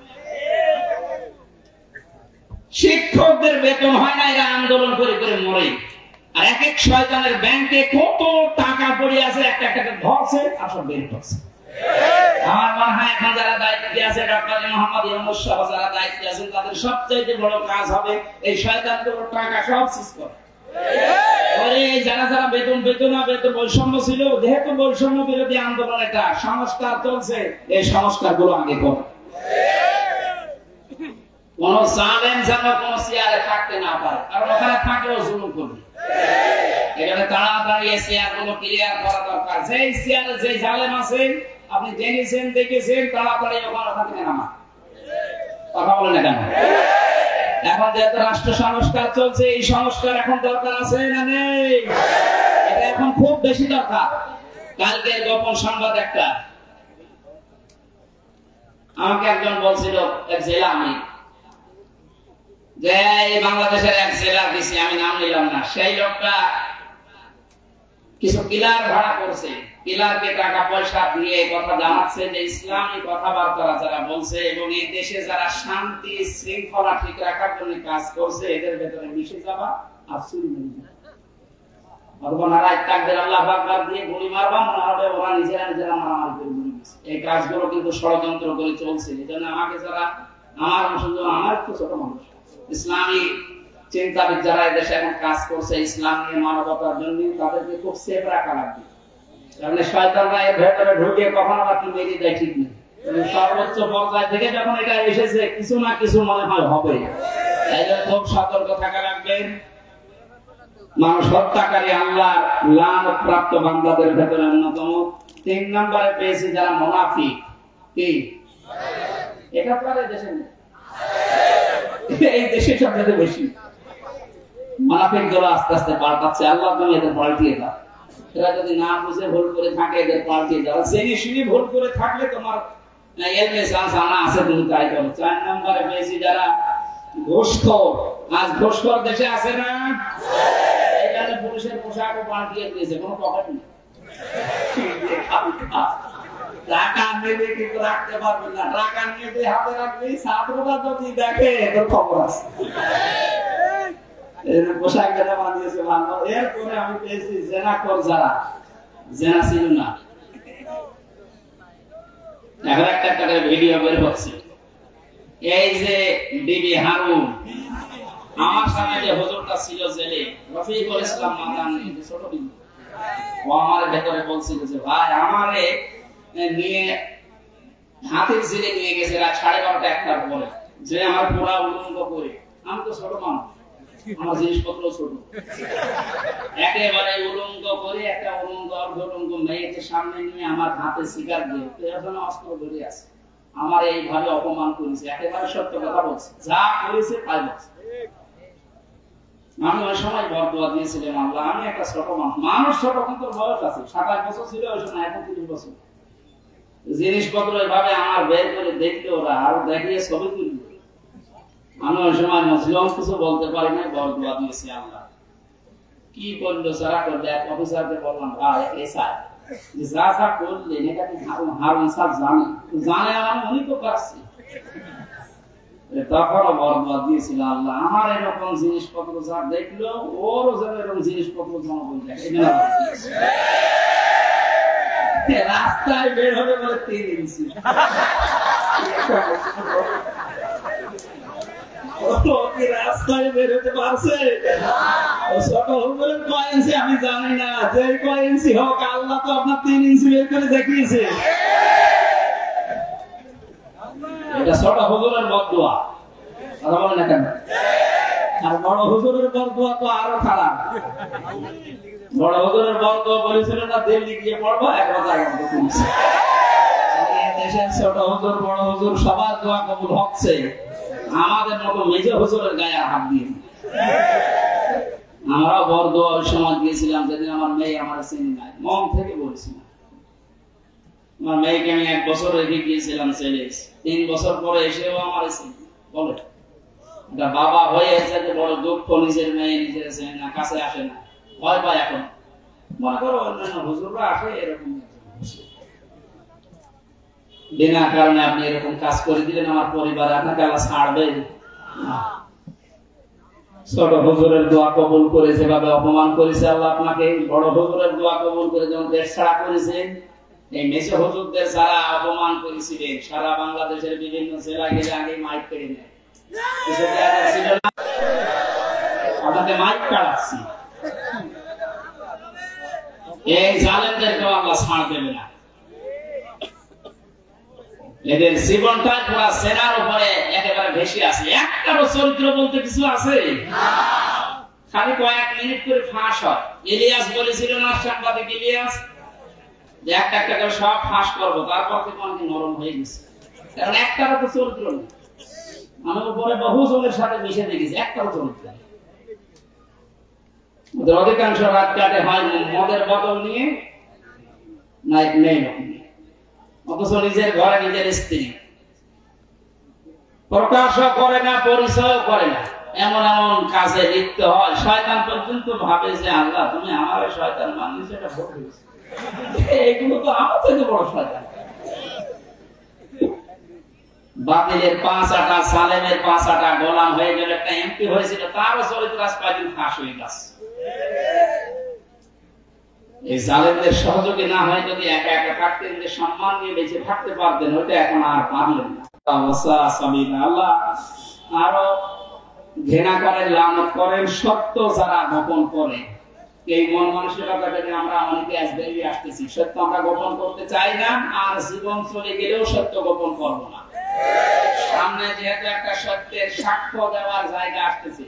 শিক্ষকদের বেতন হয় না, এরা আন্দোলন করে করে মরে। আর এক এক শয়তানের ব্যাংকে কত টাকা পড়ে আছে, একটা একটা ধরছে আর সব বের করছে। আমার মনে হয় এখন যারা দায়িত্বে আছে, ডক্টর মোহাম্মদ ইউনূস সহ যারা দায়িত্বে আছেন, তাদের সবচেয়ে বড় কাজ হবে এই শয়তানগুলোর টাকা সব শেষ করা। যারা যারা বেতন বেতন বেতন বৈষম্য ছিল, যেহেতু বৈষম্য বিরোধী আন্দোলন, এটা সংস্কার চলছে, এই সংস্কার গুলো আগে করো। কোন জালেম যেন কোন চেয়ারে থাকতে না পারে, কারণ ওখানে থাকলেও জুলুম করবে। এখানে তাড়াতাড়ি চেয়ার গুলো ক্লিয়ার করা দরকার। যেই চেয়ারে যে জালেম আছে আপনি জেনেছেন দেখেছেন তাড়াতাড়ি ওখানে ওখান থেকে নামা কথা বলেন না কেন এখন যেহেতু রাষ্ট্র সংস্কার চলছে এই সংস্কার এখন দরকার আছে না নেই এটা এখন খুব বেশি দরকার কালকে গোপন সংবাদ একটা আমাকে একজন বলছিল এক জেলা আমি যে বাংলাদেশের এক জেলা দিছি আমি নাম নিলাম না সেই লোকটা কিছু কিলার ভাড়া করছে কিলারকে টাকা পয়সা দিয়ে কথা জানাচ্ছে যে ইসলামী কথাবার্তা যারা বলছে এবং এই দেশে যারা শান্তি শৃঙ্খলা ঠিক রাখার জন্য কাজ করছে এদের ভেতরে মিশে যাবা আর চুরি নেই অথবা নারায় তাকদের আল্লাহ আকবার দিয়ে গুলি মারবা মনে হবে ওরা নিজেরা নিজেরা মারামারি করে গুলি দিচ্ছে এই কাজগুলো কিন্তু ষড়যন্ত্র করে চলছে এই জন্য আমাকে যারা আমার শুধু আমার একটু ছোট মানুষ ইসলামী চিন্তাবিদ যারা এদেশে এখন কাজ করছে ইসলাম নিয়ে মানবতার জন্য তাদেরকে খুব সেফ রাখা লাগবে কারণ শয়তানরা এর ভেতরে ঢুকে কখনো বা কি মেরে দেয় ঠিক নেই সর্বোচ্চ পর্যায় থেকে যখন এটা এসেছে কিছু না কিছু মনে হয় হবে তাই জন্য খুব সতর্ক থাকা লাগবে মানুষ হত্যাকারী আল্লাহ লানত প্রাপ্ত বান্দাদের ভেতরে অন্যতম তিন নম্বরে পেয়েছি যারা মুনাফিক কি এটা আপনাদের দেশে নেই এই দেশে সবচেয়ে বেশি মুনাফিক দল আস্তে আস্তে পাল্টাচ্ছে আল্লাহ তুমি এদের পাল্টিয়ে দাও এরা যদি না বুঝে ভুল করে থাকে এদের পাল্টিয়ে দাও জেনে শুনে ভুল করে থাকলে তোমার এলমে চান্স আনা আছে তুমি তাই করো চার নম্বরে পেয়েছি যারা ঘুষখোর আজ ঘুষখোর দেশে আছে না এখানে পুলিশের পোশাকও পাল্টিয়ে দিয়েছে কোনো পকেট নেই টাকা নেবে কিন্তু রাখতে পারবে না টাকা নেবে হাতে রাখবে ছাত্ররা যদি দেখে তোর খবর আছে পোশাক যেটা বানিয়েছে ভালো এরপরে আমি পেয়েছি জেনা কর যারা জেনা ছিল না এখন একটা একটা ভিডিও বের হচ্ছে এই যে বিবি হারুন আমার সামনে যে হুজুরটা ছিল জেলে রফিকুল ইসলাম মাদানি ছোট বিন্দু ও আমার ভেতরে বলছিল যে ভাই আমারে নিয়ে হাতের জেলে নিয়ে গেছে রাত সাড়ে বারোটা একটার পরে যে আমার পুরা উলঙ্গ করে আমি তো ছোট মানুষ আমার জিনিসপত্র ছোট একেবারে উলঙ্গ করে একটা উলঙ্গ অর্ধলঙ্গ মেয়েকে সামনে নিয়ে আমার হাতে শিকার দিয়ে এখন অস্ত্র ধরে আছে আমার এইভাবে অপমান করেছে একেবারে সত্য কথা বলছে যা করেছে তাই বলছে আমি ওই সময় বরদোয়া দিয়েছিলাম আল্লাহ আমি একটা ছোট মানুষ মানুষ ছোট কিন্তু বয়স আছে সাতাশ বছর ছিল ওই সময় এখন তিরিশ বছর জিনিসপত্র এভাবে আমার বের করে দেখলে ওরা আর দেখিয়ে ছবি তুলবে আমি ওই সময় মুসলিম কিছু বলতে পারি না বরদোয়া দিয়েছি আল্লাহ কি করলো সারা করলে এক অফিসারকে বললাম ভাই এসা যা যা করলেন এটা কি হারুন স্যার জানে জানে আমি উনি তো পারছি তখন বরদোয়া দিয়েছিল আল্লাহ আমার এরকম জিনিসপত্র যা দেখলো ওর যেন এরকম জিনিসপত্র জমা বলতে রাস্তায় বের হবে বলে তিন ইঞ্চি রাস্তায় বের হতে পারছে কয় ইঞ্চি আমি জানি না যে কয় ইঞ্চি হোক আল্লাহ তো আপনার তিন ইঞ্চি বের করে দেখিয়েছে এটা ছোট হুজুরের বদদোয়া কথা বলেন না কেন আর বড় হুজুরের বদদোয়া তো আরো খারাপ বড় হুজুরের বদদোয়া বলেছিল না দিল্লি গিয়ে পড়বো এক বছর দেশের ছোট হুজুর বড় হুজুর সবার দোয়া কবুল হচ্ছে আমাদের মতো মেজে হুজুরের গায়ে হাত দিয়ে আমরাও বরদোয়া ওই সময় গিয়েছিলাম যেদিন আমার মেয়ে আমার চিনি নাই মন থেকে বলছিলাম আমার মেয়েকে আমি এক বছর রেখে গিয়েছিলাম ছেলে তিন বছর পরে এসেও আমার বলে বাবা হয়ে এসে বড় দুঃখ নিজের মেয়ে নিজের না কাছে আসে না ভয় পায় এখন মনে করো অন্যান্য হুজুররা আসে এরকম বিনা কারণে আপনি এরকম কাজ করে দিলেন আমার পরিবার আপনাকে আল্লাহ ছাড়বে ছোট হুজুরের দোয়া কবুল করে যেভাবে অপমান করেছে আল্লাহ আপনাকে বড় হুজুরের দোয়া কবুল করে যেমন দেশ ছাড়া করেছেন এই মেসে হুজুরদের যারা অপমান করেছিলেন সারা বাংলাদেশের বিভিন্ন জেলা গেলে আগে মাইক কেড়ে নেয় আপনাকে মাইক কাটাচ্ছি এই জালেমদেরকেও আল্লাহ ছাড় দেবে না এদের জীবনটা পুরা সেনার উপরে একেবারে ভেসে আছে একটারও চরিত্র বলতে কিছু আছে খালি কয়েক মিনিট করে ফাঁস হয় ইলিয়াস বলেছিল না সাংবাদিক ইলিয়াস যে একটা একটা করে সব ফাঁস করবো, তারপর থেকে অনেক নরম হয়ে গেছে, কারণ একটারও তো চরিত্র নেই। আমি উপরে বহু জনের সাথে মিশে দেখেছি, একটাও চরিত্র নেই। ওদের অধিকাংশ রাত কাটে হয় মদের বোতল নিয়ে, নাই নেই, অথচ নিজের ঘরে নিজের স্ত্রী প্রকাশও করে না, পরিচয় করে না, এমন এমন কাজে লিপ্ত হয়। শয়তান পর্যন্ত ভাবে যে আল্লাহ তুমি আমার শয়তান মানিস, এটা ভুল হয়েছে, এগুলো তো আমার থেকে বড় শয়তান। বাতিলের পাঁচ আটা, সালেমের পাঁচ আটা গোলাম হয়ে গেল, একটা এমপি হয়েছিল, তারও চরিত্র আজ কয়েকদিন ফাঁস হয়ে গেছে। এই জালেমদের সহযোগী না হয় যদি একা একা থাকতেন, যে সম্মান নিয়ে বেঁচে থাকতে পারতেন, ওইটা এখন আর পারলেন না। আল্লাহ আরো ঘৃণা করেন, লানত করেন সত্য যারা গোপন করে। এই মন মানসিকতা থেকে আমরা অনেকে আজ বেরিয়ে আসতেছি, সত্য আমরা গোপন করতে চাই না, আর জীবন চলে গেলেও সত্য গোপন করব না। সামনে যেহেতু একটা সত্যের সাক্ষ্য দেওয়ার জায়গা আসতেছে,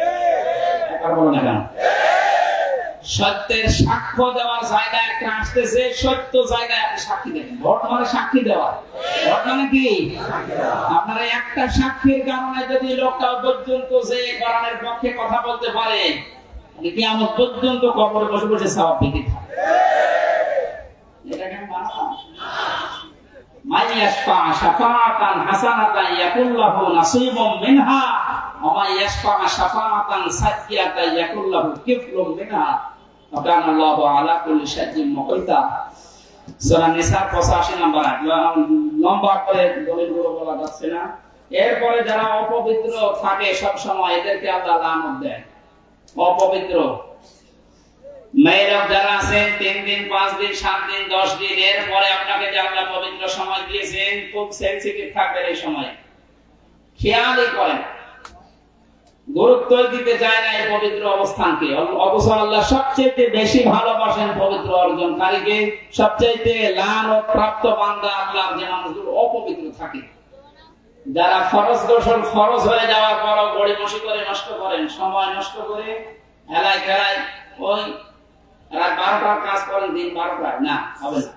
সত্যের সাক্ষ্য দেওয়ার জায়গা একটা আসতেছে, সত্য জায়গায় আপনি সাক্ষী দেবেন। ভোট মানে সাক্ষী দেওয়া, ভোট মানে কি? আপনারা একটা সাক্ষীর কারণে যদি লোকটা পর্যন্ত যে কোরআনের পক্ষে কথা বলতে পারে, কিয়ামত পর্যন্ত কবরে বসে বসে সওয়াব পেতে থাকে। এটা কেন মানলাম? মান ইয়াশফা শাফাআতান হাসানাতান ইয়াকুল্লাহু নাসীবুম মিনহা ওয়া মান ইয়াশফা শাফাআতান সাইয়্যাতান ইয়াকুল্লাহু কিফলুম মিনহা ওয়া কানা আল্লাহু আলা কুল্লি শাইইন মুকাইতা। সূরা নিসা পঁচাশি নম্বর আয়াত। লম্বা করে দলিলগুলো বলা যাচ্ছে না। এরপরে যারা অপবিত্র থাকে সব সময়, এদেরকে আল্লাহ লানত দেন। অপবিত্র মেয়েরা যারা আছেন, তিন দিন, পাঁচ দিন, সাত দিন, দশ দিন, এরপরে আপনাকে যে আল্লাহ পবিত্র সময় দিয়েছেন, খুব সেনসিটিভ থাকবেন এই সময়, খেয়ালই করেন, গুরুত্ব দিতে চায় না এই পবিত্র অবস্থানকে। অবশ্য আল্লাহ সবচেয়ে বেশি ভালোবাসেন পবিত্র অর্জনকারীকে, সবচেয়ে লানত প্রাপ্ত বান্দা আল্লাহ যে মানুষগুলো অপবিত্র থাকে, যারা ফরজ গোসল ফরজ হয়ে যাওয়ার পরও গড়িমসি করে নষ্ট করেন, সময় নষ্ট করে হেলায় খেলায় ওই রাত বারোটার কাজ করেন দিন বারোটায়, না হবে না,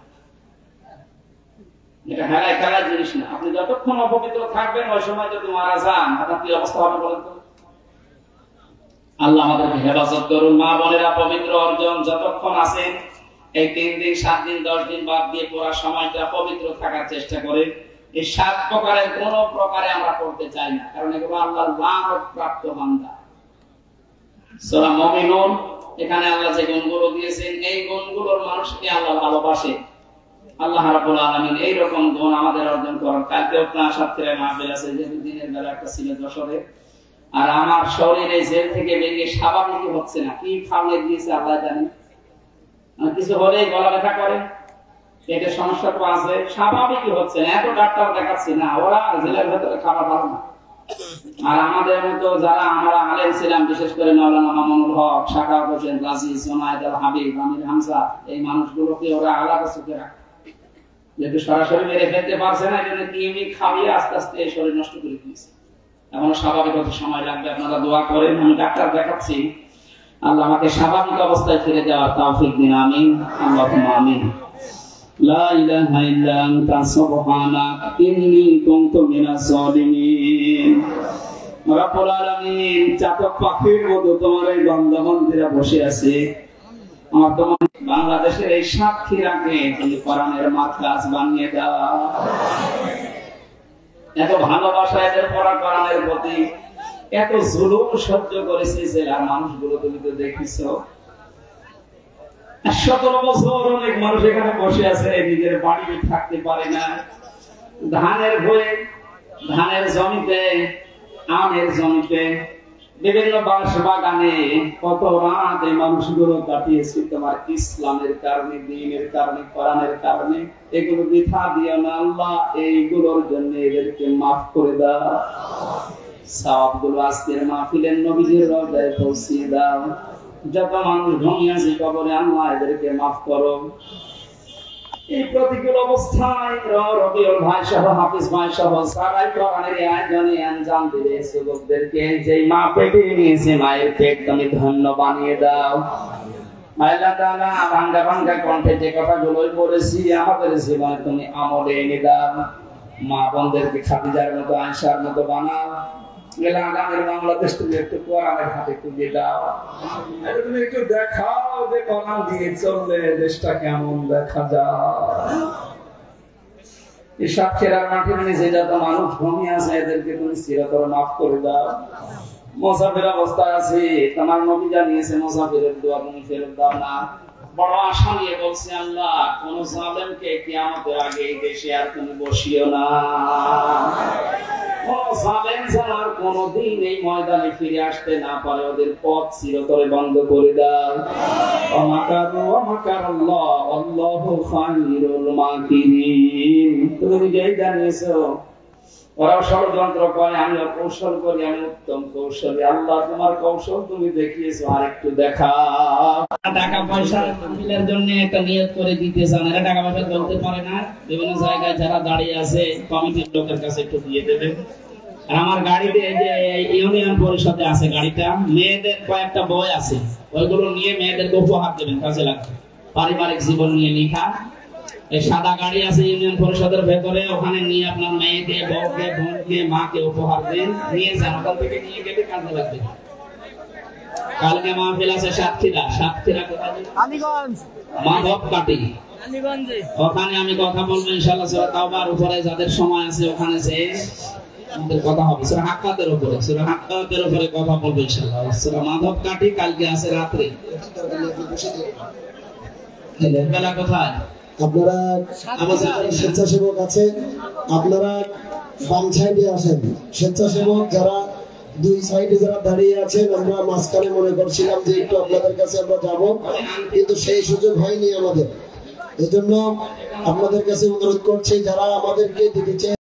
এটা হেলায় খেলার জিনিস না। আপনি যতক্ষণ অপবিত্র থাকবেন ওই সময় যদি মারা যান, আপনার কি অবস্থা হবে বলেন তো? আল্লাহ আমাদেরকে হেফাজত করুন। মা বোনেরা, পবিত্র অর্জন যতক্ষণ আছেন, এই তিন দিন, সাত দিন, দশ দিন বাদ দিয়ে পুরো সময়টা পবিত্র থাকার চেষ্টা করেন। এই সাত প্রকারের কোন প্রকারে আমরা করতে চাই না, কারণ এগুলো আল্লাহর লানত প্রাপ্ত বান্দা। সূরা মুমিনুন, এখানে আল্লাহ যে গুণগুলো দিয়েছেন, এই গুণগুলোর মানুষকে আল্লাহ ভালোবাসে। আল্লাহ রাব্বুল আলামিন এই রকম গুণ আমাদের অর্জন করার। কালকে আপনার সাথে মাহফিল আছে, যেহেতু দিনের বেলা একটা ছিল যশোরে, আর আমার শরীরে জেল থেকে বেরিয়ে স্বাভাবিকই হচ্ছে না, কি খাওয়ানো দিয়েছে আল্লাহ জানে। কিছু হলেই গলা ব্যথা করে, পেটের সমস্যা তো আছে, স্বাভাবিকই হচ্ছে না। এত ডাক্তার দেখাচ্ছি না, ওরা জেলের ভেতরে খাবার পাবে না। আর আমাদের মতো যারা আমরা আলেম ছিলাম, বিশেষ করে মাওলানা মামুনুল হক, শাকা হোসেন রাজি, সোনায়েদ আল হাবিব, আমির হামজা, এই মানুষগুলোকে ওরা আলাদা চোখে রাখে, যেহেতু সরাসরি মেরে ফেলতে পারছে না, এই জন্য কিমি খাওয়িয়ে আস্তে আস্তে এই শরীর নষ্ট করে দিয়েছে। এখনো স্বাভাবিক হতে সময় লাগবে, আপনারা দোয়া করেন। আমি ডাক্তার দেখাচ্ছি, আল্লাহ আমাকে স্বাভাবিক অবস্থায় ফিরে যাওয়ার তৌফিক দিন, আমিন, আল্লাহুম্মা আমিন। লা ইলাহা ইল্লা আনতা সুবহানাকা ইন্নী কুনতু মিনাজ জালিমিন। রব্বুল আলামিন, চাতক পাখির মতো তোমার এই বান্দা-বান্দীরা বসে আছে, আর তোমার বাংলাদেশের এই সাক্ষীরাকে তুমি কোরআনের মাদ্রাস বানিয়ে দাও। এত ভালোবাসা এদের পড়া কোরআনের প্রতি, এত জুলুম সহ্য করেছে জেলার মানুষগুলো, তুমি তো দেখিছো। সতেরো বছর অনেক মানুষ এখানে বসে আছে, নিজের বাড়িতে থাকতে পারে না, ধানের ভয়ে, ধানের জমিতে, আমের জমিতে, বিভিন্ন বাঁশ বাগানে কত রাত এই মানুষগুলো কাটিয়েছে তোমার ইসলামের কারণে, দ্বীনের কারণে, কোরআনের কারণে। এগুলো বৃথা দিও না আল্লাহ, এইগুলোর জন্য এদেরকে মাফ করে দাও। সওয়াবগুলো আজকের মাহফিলের নবীজির রওজায় পৌঁছিয়ে দাও। যত মানুষ ঘুমিয়ে আছে কবরে, আল্লাহ এদেরকে মাফ করো। এই প্রতিকূল অবস্থায় রবিউল ভাই সহ, হাফিজ ভাই সহ সবাই কোরআনের আয়োজনে আঞ্জাম দিবে। যুবকদেরকে যে মা পেটে নিয়েছে, মায়ের পেট তুমি ধন্য বানিয়ে দাও। আল্লাহ তাআলা ভাঙ্গা ভাঙ্গা কণ্ঠে যে কথাগুলোই বলেছি আমাদের জীবনে তুমি আমলে এনে দাও। মা বোনদেরকে খাদিজার মতো আয়েশার মতো বানাও। গেলে আগামীর বাংলাদেশ তুমি একটু কোরআনের হাতে তুলে দাও। তুমি একটু দেখাও যে কোরআন দিয়ে চললে দেশটা কেমন দেখা যায়। এই সাতক্ষীরার মাটির নিচে যত মানুষ ঘুমিয়ে আছে এদেরকে তুমি চিরতর মাফ করে দাও। মুসাফির অবস্থায় আছে, তোমার নবী জানিয়েছে মুসাফিরের দোয়া তুমি ফেরত দাও না। বড় আশা নিয়ে বলছে আল্লাহ কোন জালেমকে কিয়ামতের আগে এই দেশে আর তুমি বসিও না। কোন জালেম যেন আর কোনদিন এই ময়দানে ফিরে আসতে না পারে, ওদের পথ চিরতরে বন্ধ করে দাও। ওয়ামাকারু ওয়ামাকারাল্লাহ আল্লাহু খায়রুল মাকিরিন। তুমি নিজেই জানিয়েছো ওরা ষড়যন্ত্র করে, আমি কৌশল করি, আমি উত্তম কৌশলী। আল্লাহ তোমার কৌশল তুমি দেখিয়েছো, আর একটু দেখা। টাকা পয়সা মিলের জন্য একটা নিয়ত করে দিতে চান, এরা টাকা পয়সা বলতে পারে না। বিভিন্ন জায়গায় যারা দাঁড়িয়ে আছে কমিটির লোকের কাছে একটু দিয়ে দেবেন। আর আমার গাড়িতে এই যে ইউনিয়ন পরিষদে আছে গাড়িটা, মেয়েদের কয়েকটা বই আছে, ওইগুলো নিয়ে মেয়েদেরকে উপহার দেবেন, কাজে লাগবে। পারিবারিক জীবন নিয়ে লেখা এই সাদা গাড়ি আছে ইউনিয়ন পরিষদের ভেতরে, ওখানে নিয়ে আপনার মেয়েকে, বউকে, বোনকে, মাকে উপহার দেন, নিয়ে যান। ওখান থেকে নিয়ে গেলে কাজে লাগবে। কালকে মাহফিল আছে সাতক্ষীরা। সাতক্ষীরা কোথায়? মাধব কাটি, ওখানে আমি কথা বলবো ইনশাআল্লাহ। সূরা তাওবার উপরে যাদের সময় আছে ওখানে যে আমাদের কথা হবে সূরা হাক্কাতের উপরে, সূরা হাক্কাতের উপরে কথা বলবো ইনশাআল্লাহ। সূরা মাধব কাটি কালকে আছে রাত্রে। বেলা কোথায়? আপনারা আমাদের স্বেচ্ছাসেবক আছে, আপনারা বাম সাইডে আসেন। স্বেচ্ছাসেবক যারা দুই সাইডে যারা দাঁড়িয়ে আছেন, আমরা মাঝখানে মনে করছিলাম যে একটু আপনাদের কাছে আমরা যাব, কিন্তু সেই সুযোগ হয়নি আমাদের। এজন্য আপনাদের কাছে অনুরোধ করছি যারা আমাদেরকে দিতে